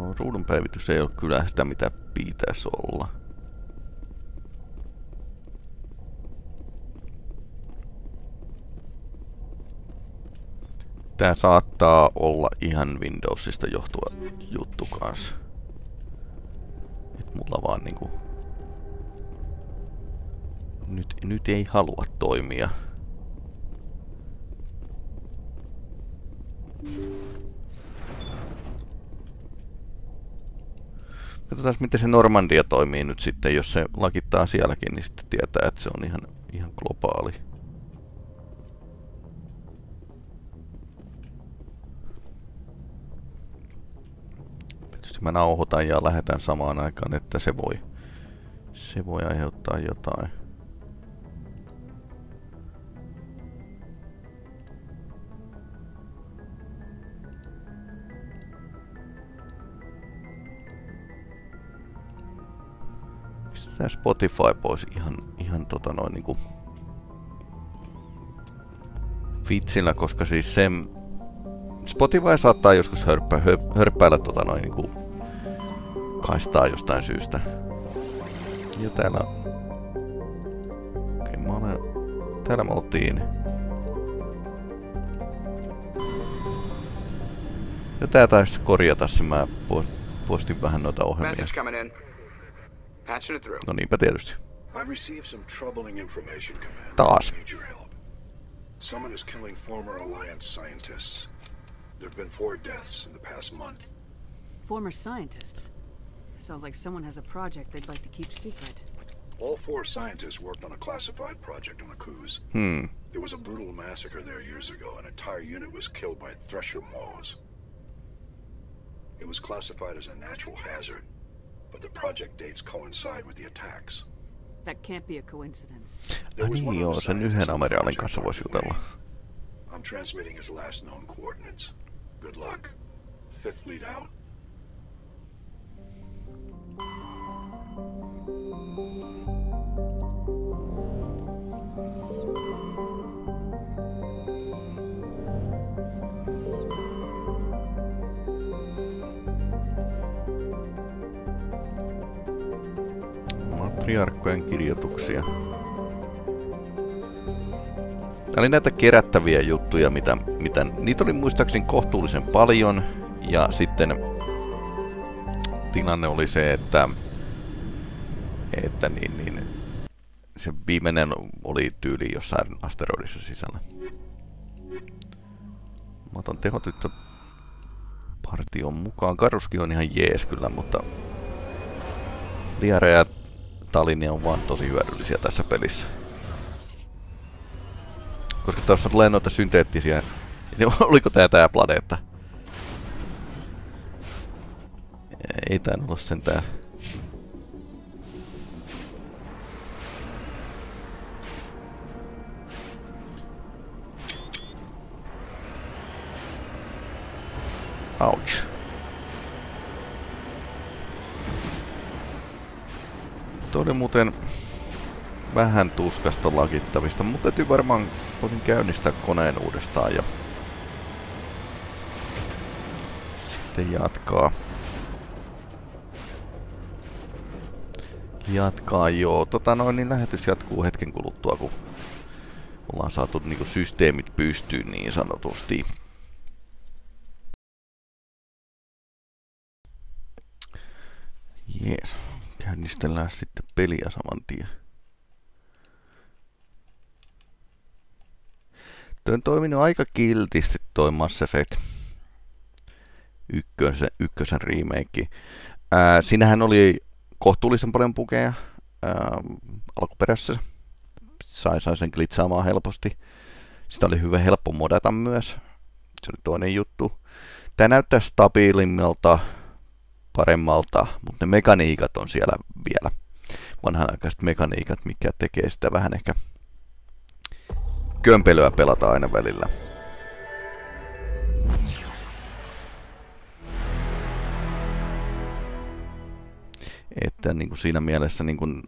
No, ruudunpäivitys ei ole kyllä sitä, mitä pitäisi olla. Tää saattaa olla ihan Windowsista johtuva juttu kanssa. Et mulla vaan niinku... Nyt ei halua toimia. Katsotaan, miten se Normandia toimii nyt sitten, jos se lakittaa sielläkin, niin sitten tietää, että se on ihan globaali. Tietysti mä nauhoitan ja lähetän samaan aikaan, että se voi aiheuttaa jotain. Tää Spotify pois ihan niinku vitsillä, koska siis se Spotify saattaa joskus hörppäillä niinku kaistaa jostain syystä. Ja täällä täällä me oltiin. Jo tää taisi korjata se, mä postin vähän noita ohjelmia. No niinpä tietysti. Taas. Someone is killing former Alliance scientists. There have been 4 deaths in the past month. Former scientists? Sounds like someone has a project they'd like to keep secret. All 4 scientists worked on a classified project on Akuz. There was a brutal massacre there years ago. An entire unit was killed by Thresher Mows. It was classified as a natural hazard, but the project dates coincide with the attacks. That can't be a coincidence. Niin joo, sen yhden ameraalin kanssa voisi jutella. I'm transmitting his last known coordinates. Good luck. 5th Fleet out. Matriarkkojen kirjoituksia. Nämä oli näitä kerättäviä juttuja, mitä niitä oli muistaakseni kohtuullisen paljon. Ja sitten tilanne oli se, että se viimeinen oli tyyli jossain asteroidissa sisällä. Mä otan tehotyttö partion mukaan. Karuski on ihan jees kyllä, mutta Liara ja Talinia on vaan tosi hyödyllisiä tässä pelissä. Koska tuossa tulee noita synteettisiä... Niin oliko tää planeetta? Ei tää ollut sentään. Ouch. Tuo oli muuten vähän tuskasta lakittavista, mutta täytyy varmaan voisin käynnistää koneen uudestaan ja sitten jatkaa joo. Niin lähetys jatkuu hetken kuluttua, kun ollaan saatu niinku systeemit pystyyn niin sanotusti. Jees. Käynnistellään sitten peliä saman tien. Toi on toiminut aika kiltisti toi Mass Effect ykkösen remake. Siinähän oli kohtuullisen paljon bugeja alkuperässä. Sai sen glitsaamaan helposti. Sitä oli hyvä helppo modata myös. Se oli toinen juttu. Tää näyttää stabiilimmalta, paremmalta, mutta ne mekaniikat on siellä vielä. Vanhanaikaiset mekaniikat, mikä tekee sitä vähän ehkä kömpelyä pelata aina välillä. Että niin kuin siinä mielessä niin kuin,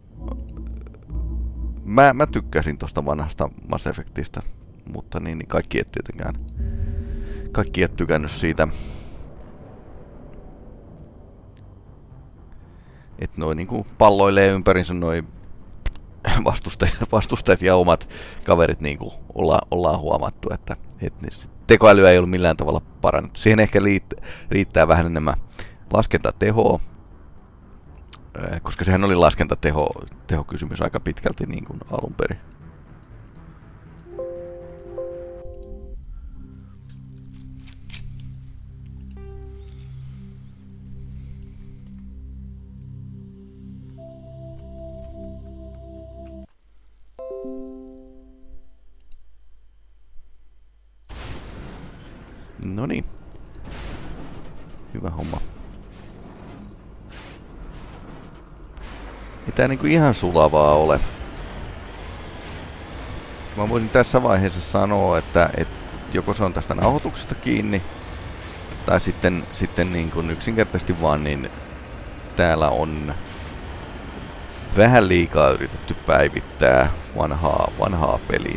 mä tykkäsin tosta vanhasta Mass Effectistä, mutta niin kaikki et tietenkään. Kaikki et tykännyt siitä. että noi niinku palloilee ympärinsä noi vastustajat ja omat kaverit niinku ollaan huomattu, että tekoälyä ei ollut millään tavalla parannettu. Siihen ehkä riittää vähän enemmän laskentatehoa, koska sehän oli laskentatehokysymys aika pitkälti niin kuin alun perin. Noniin. Hyvä homma. Ei tää niinku ihan sulavaa ole. Mä voisin tässä vaiheessa sanoa, että joko se on tästä nauhoituksesta kiinni, tai sitten niin kuin yksinkertaisesti vaan niin täällä on vähän liikaa yritetty päivittää vanhaa peliä.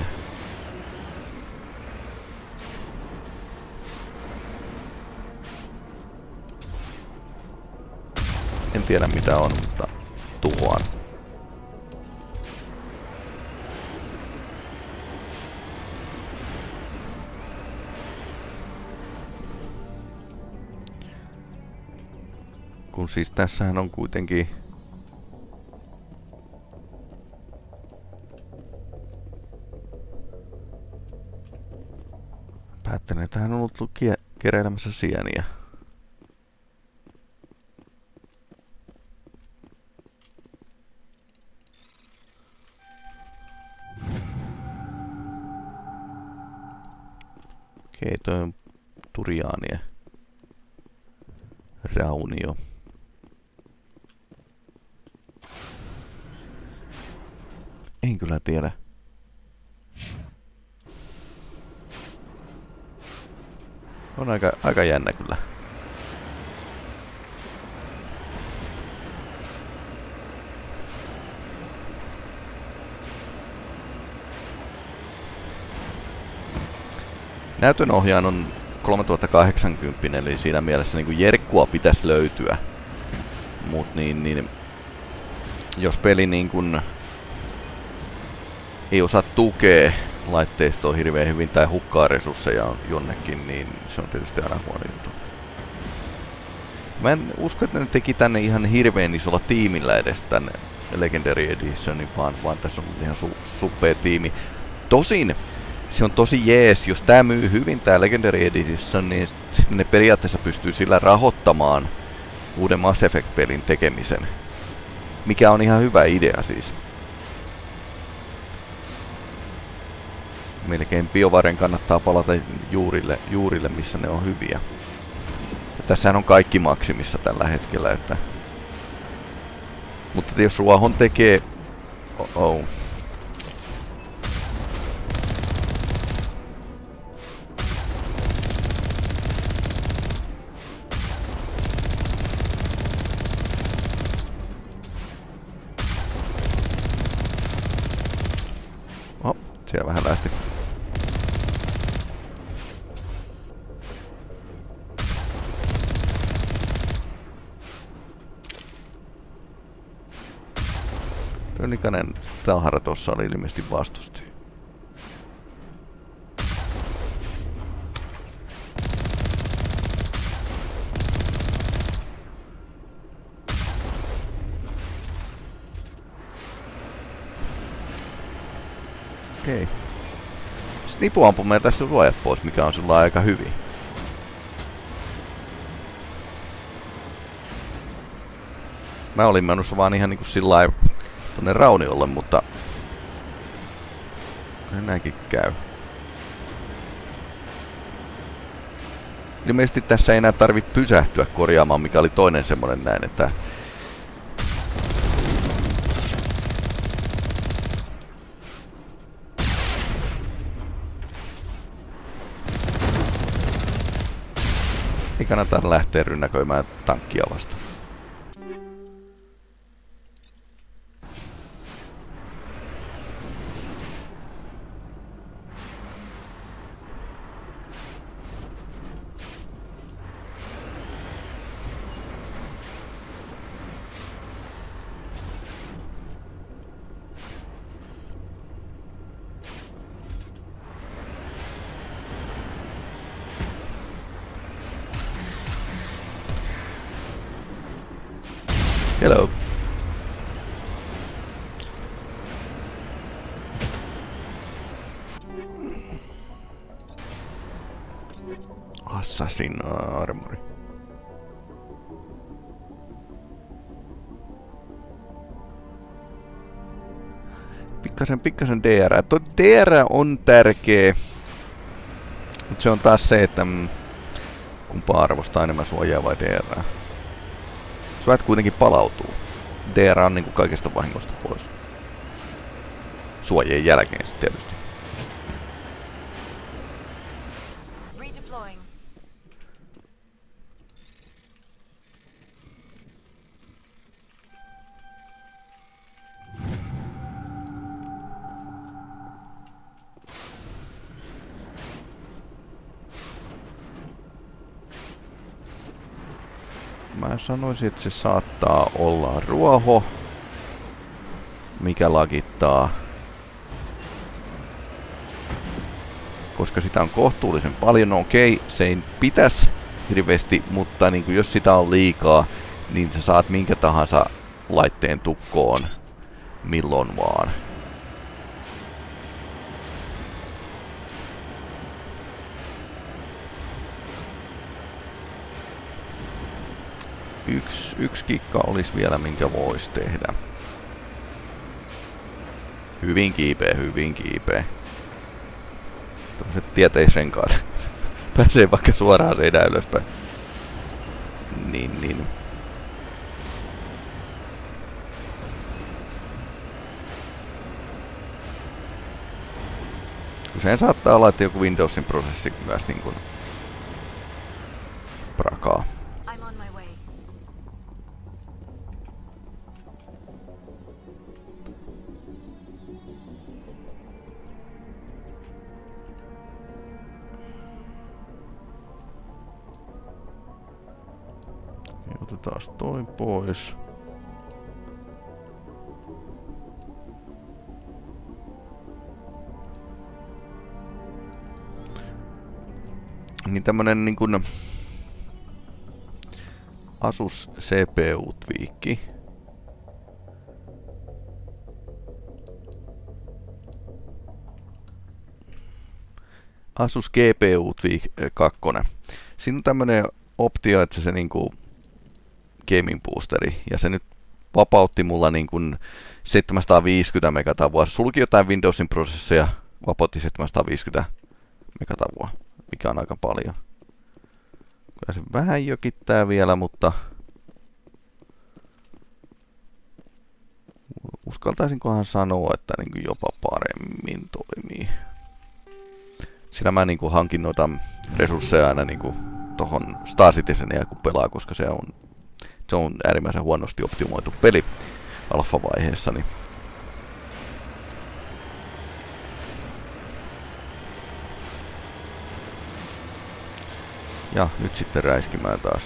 En tiedä mitä on, mutta tuhoan. Kun siis tässähän on kuitenkin päättänyt, että hän on ollut keräilemässä sieniä. Okei, toi on Turiaania. Raunio. En kyllä tiedä. On aika jännä kyllä. Näytönohjaan on 3080, eli siinä mielessä niin kuin jerkkua pitäisi löytyä. Mut niin jos peli niin kuin ei osaa tukea laitteistoa hirveän hyvin tai hukkaa resursseja jonnekin, niin se on tietysti aina huono juttu. Mä en usko, että ne teki tänne ihan hirveän isolla tiimillä edes tänne Legendary Editionin, vaan tässä on ihan suppea tiimi. Tosin se on tosi jees, jos tää myy hyvin tää Legendary Edition, niin ne periaatteessa pystyy sillä rahoittamaan uuden Mass Effect-pelin tekemisen. Mikä on ihan hyvä idea siis. Melkein BioVaren kannattaa palata juurille, missä ne on hyviä. Ja tässähän on kaikki maksimissa tällä hetkellä, että... Mutta jos Ruohon tekee... Siellä vähän lähti. Tönikainen Tahara tossa oli ilmeisesti vastustaja. Okei. Snipu ampuu meidän tässä suojat pois, mikä on sulla aika hyvin. Mä olin menossa vaan ihan niinku sillai tonne rauniolle, mutta... näinkin käy. Ilmeisesti tässä ei enää tarvitse pysähtyä korjaamaan, mikä oli toinen semmonen näin, että... Ei kannata lähteä rynnäköimään tankkia vastaan. Hello. Assassin Armory. Pikkasen DR. Tuo DR on tärkeä. Mutta se on taas se, että kumpaa arvostaa enemmän suojaa vai DR. Suojat kuitenkin palautuu. DR on niinku kaikesta vahingosta pois. Suojien jälkeen sitten tietysti. Redeploying. Mä sanoisin, että se saattaa olla ruoho, mikä lagittaa. Koska sitä on kohtuullisen paljon, no okei, se ei pitäisi hirveästi, mutta niin jos sitä on liikaa, niin sä saat minkä tahansa laitteen tukkoon milloin vaan. Yksi kikka olisi vielä, minkä voisi tehdä. Hyvin kiipeä. Tällaiset tieteisrenkaat. Pääsee vaikka suoraan seinään ylöspäin. Niin. Usein saattaa olla, että joku Windowsin prosessi myös niin kuin prakaa. Otetaan toi pois. Niin tämmönen niin kuin Asus CPU-twiikki. Asus GPU-twiik 2. Siinä on tämmönen optio, että se niinku gaming boosteri, ja se nyt vapautti mulla niin kuin 750 megatavua. Sulki jotain Windowsin prosesseja, vapautti 750 megatavua, mikä on aika paljon. Kyllä se vähän jökittää vielä, mutta uskaltaisinkohan sanoa, että niin kuin jopa paremmin toimii. Sillä mä niin kuin hankin noita resursseja aina niin kuin tohon Star Citizenia kun pelaa, koska se on äärimmäisen huonosti optimoitu peli alfa-vaiheessa. Niin. Ja nyt sitten räiskimään taas.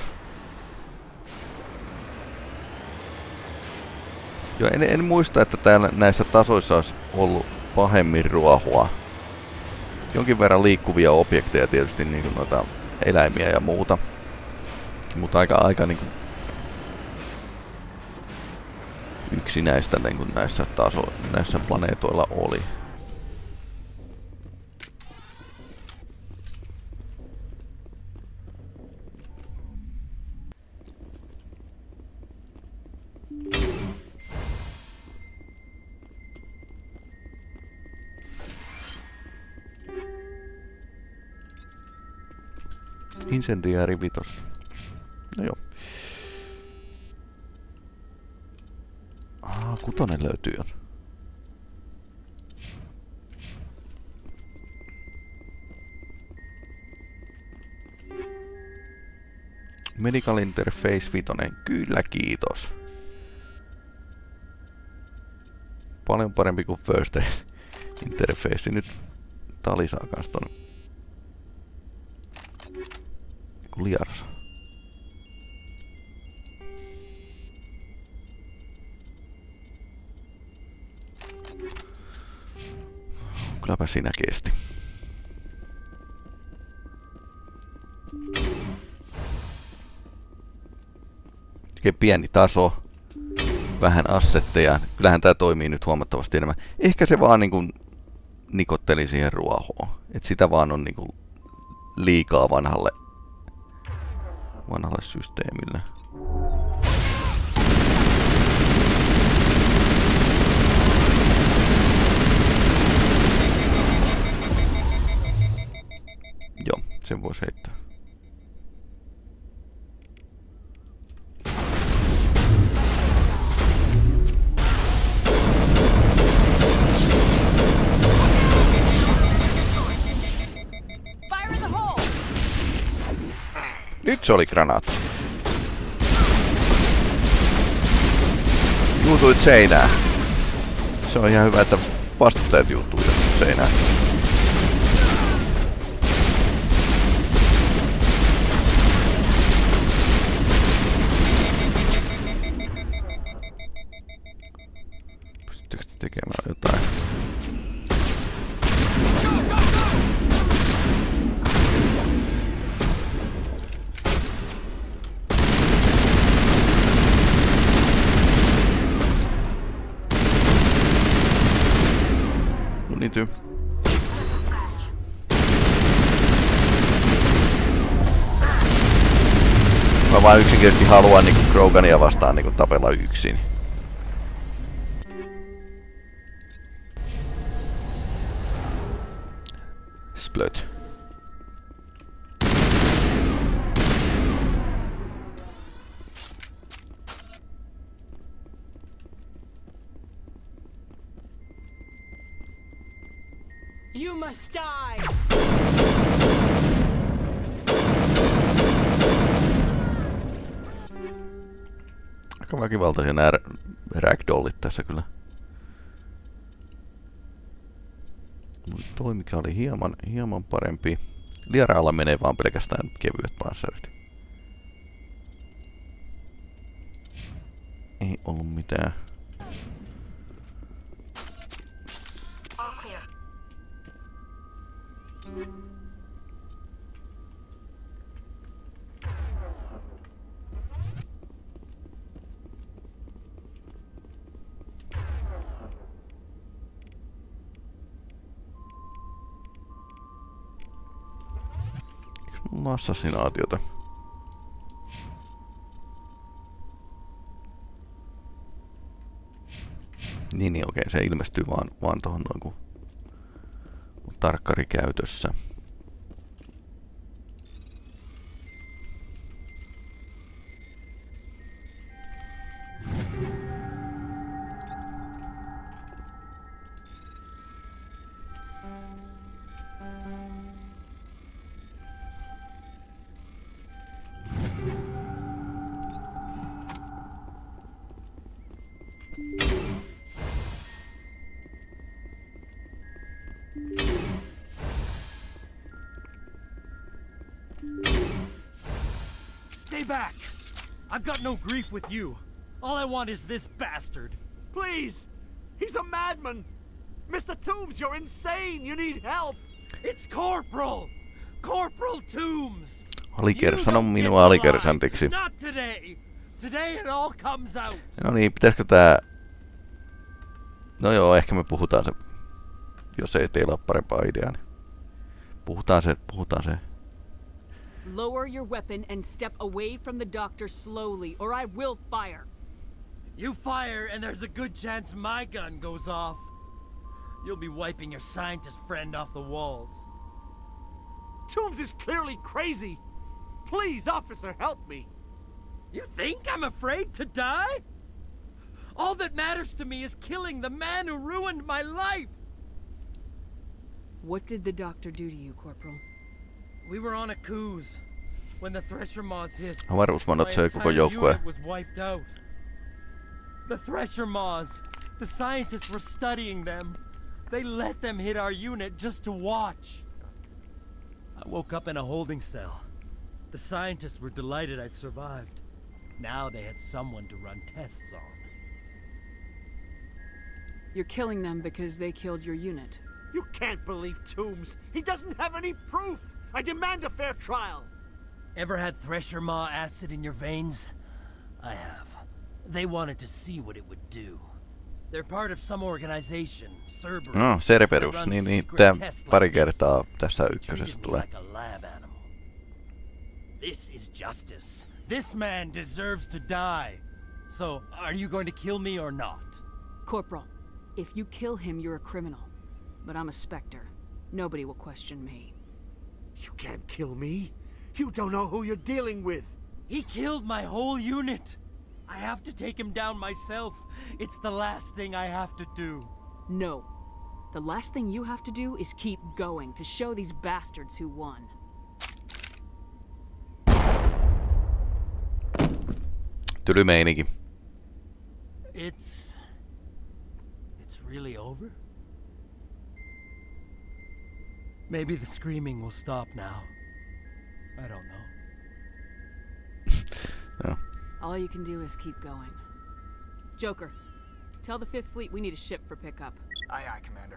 Joo, en muista, että täällä näissä tasoissa olisi ollut pahemmin ruohoa. Jonkin verran liikkuvia objekteja tietysti, niin kuin noita eläimiä ja muuta. Mutta aika niin kuin yksinäistä niin kuin näissä planeetoilla oli. Incendiary 5. No joo. 6 löytyy jo. Medical Interface 5. Kyllä kiitos. Paljon parempi kuin First Aid Interface. Nyt Tali saa kans ton Liars. Kylläpä siinä kesti. Pieni taso. vähän assetteja. Kyllähän tää toimii nyt huomattavasti enemmän. Ehkä se vaan niinku nikotteli siihen ruohoon. Et sitä vaan on niinku liikaa vanhalle systeemille. Joo, sen voisi heittää. Nyt se oli granaatti. Juutuit seinään. Se on ihan hyvä, että vastustajat juuttuu joskus seinään. Pystyttekö tekemään jotain? Niintyy. Mä vaan yksinkertaisesti haluan niinku Krogania vastaan niinku tapella yksin. Splöt. You must die! Aika väkivaltaisia nää ragdollit tässä kyllä. Toi mikä oli hieman parempi. Liaraalla menee vaan pelkästään kevyet panssarit. Ei ollut mitään. All clear. Mulla on assassinaatiota. Niin okei, se ilmestyy vaan tohon noin kun on tarkkari käytössä. Stay back! I've got no grief with you. All I want is this bastard. Please! He's a madman! Mr. Toombs, you're insane! You need help! It's Corporal! Corporal Toombs! Sano minua alikersantiksi. Not today! Today it all comes out! No niin, pitäisikö tää... No joo, ehkä me puhutaan se... Jos ei teillä ole parempaa ideaa, niin... Puhutaan se. Lower your weapon and step away from the doctor slowly, or I will fire. You fire, and there's a good chance my gun goes off. You'll be wiping your scientist friend off the walls. Toombs is clearly crazy! Please, officer, help me! You think I'm afraid to die? All that matters to me is killing the man who ruined my life! What did the doctor do to you, Corporal? We were on a cruise when the Thresher Maws hit. Avaruusmanot söi koko joukkue. Was wiped out. The Thresher Maws. The scientists were studying them. They let them hit our unit just to watch. I woke up in a holding cell. The scientists were delighted I'd survived. Now they had someone to run tests on. You're killing them because they killed your unit. You can't believe Toombs! He doesn't have any proof! I demand a fair trial! Ever had Thresher Maw acid in your veins? I have. They wanted to see what it would do. They're part of some organization, Cerberus. No, Cerberus, niin tää pari kertaa tässä ykkösessä tulee. Like a lab animal. This is justice. This man deserves to die. So, are you going to kill me or not? Corporal, if you kill him, you're a criminal. But I'm a Spectre. Nobody will question me. You can't kill me. You don't know who you're dealing with. He killed my whole unit. I have to take him down myself. It's the last thing I have to do. No. The last thing you have to do is keep going to show these bastards who won. Tyly meininki. It's really over? Maybe the screaming will stop now. I don't know. No. All you can do is keep going. Joker, tell the 5th Fleet we need a ship for pickup. Aye, aye, Commander.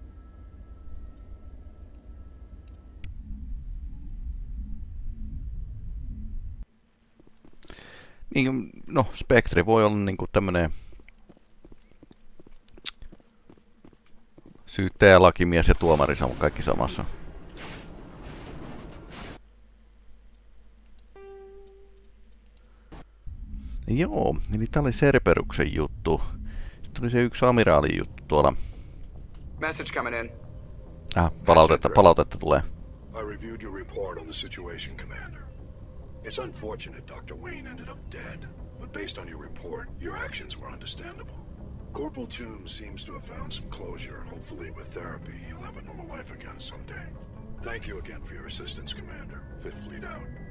Niin, no, Spectre voi olla niinku tämmönen syyttäjä, lakimies ja tuomari kaikki samassa. Joo, eli tää oli Cerberuksen juttu. Sitten tuli se yksi amiraalin juttu tuolla. Message coming in. Palautetta tulee. I reviewed your report on the situation, Commander. It's unfortunate Dr. Wayne ended up dead, but based on your report, your actions were understandable. Corporal Toombs seems to have found some closure. Hopefully with therapy, he'll have a normal life again someday. Thank you again for your assistance, Commander. 5th Fleet out.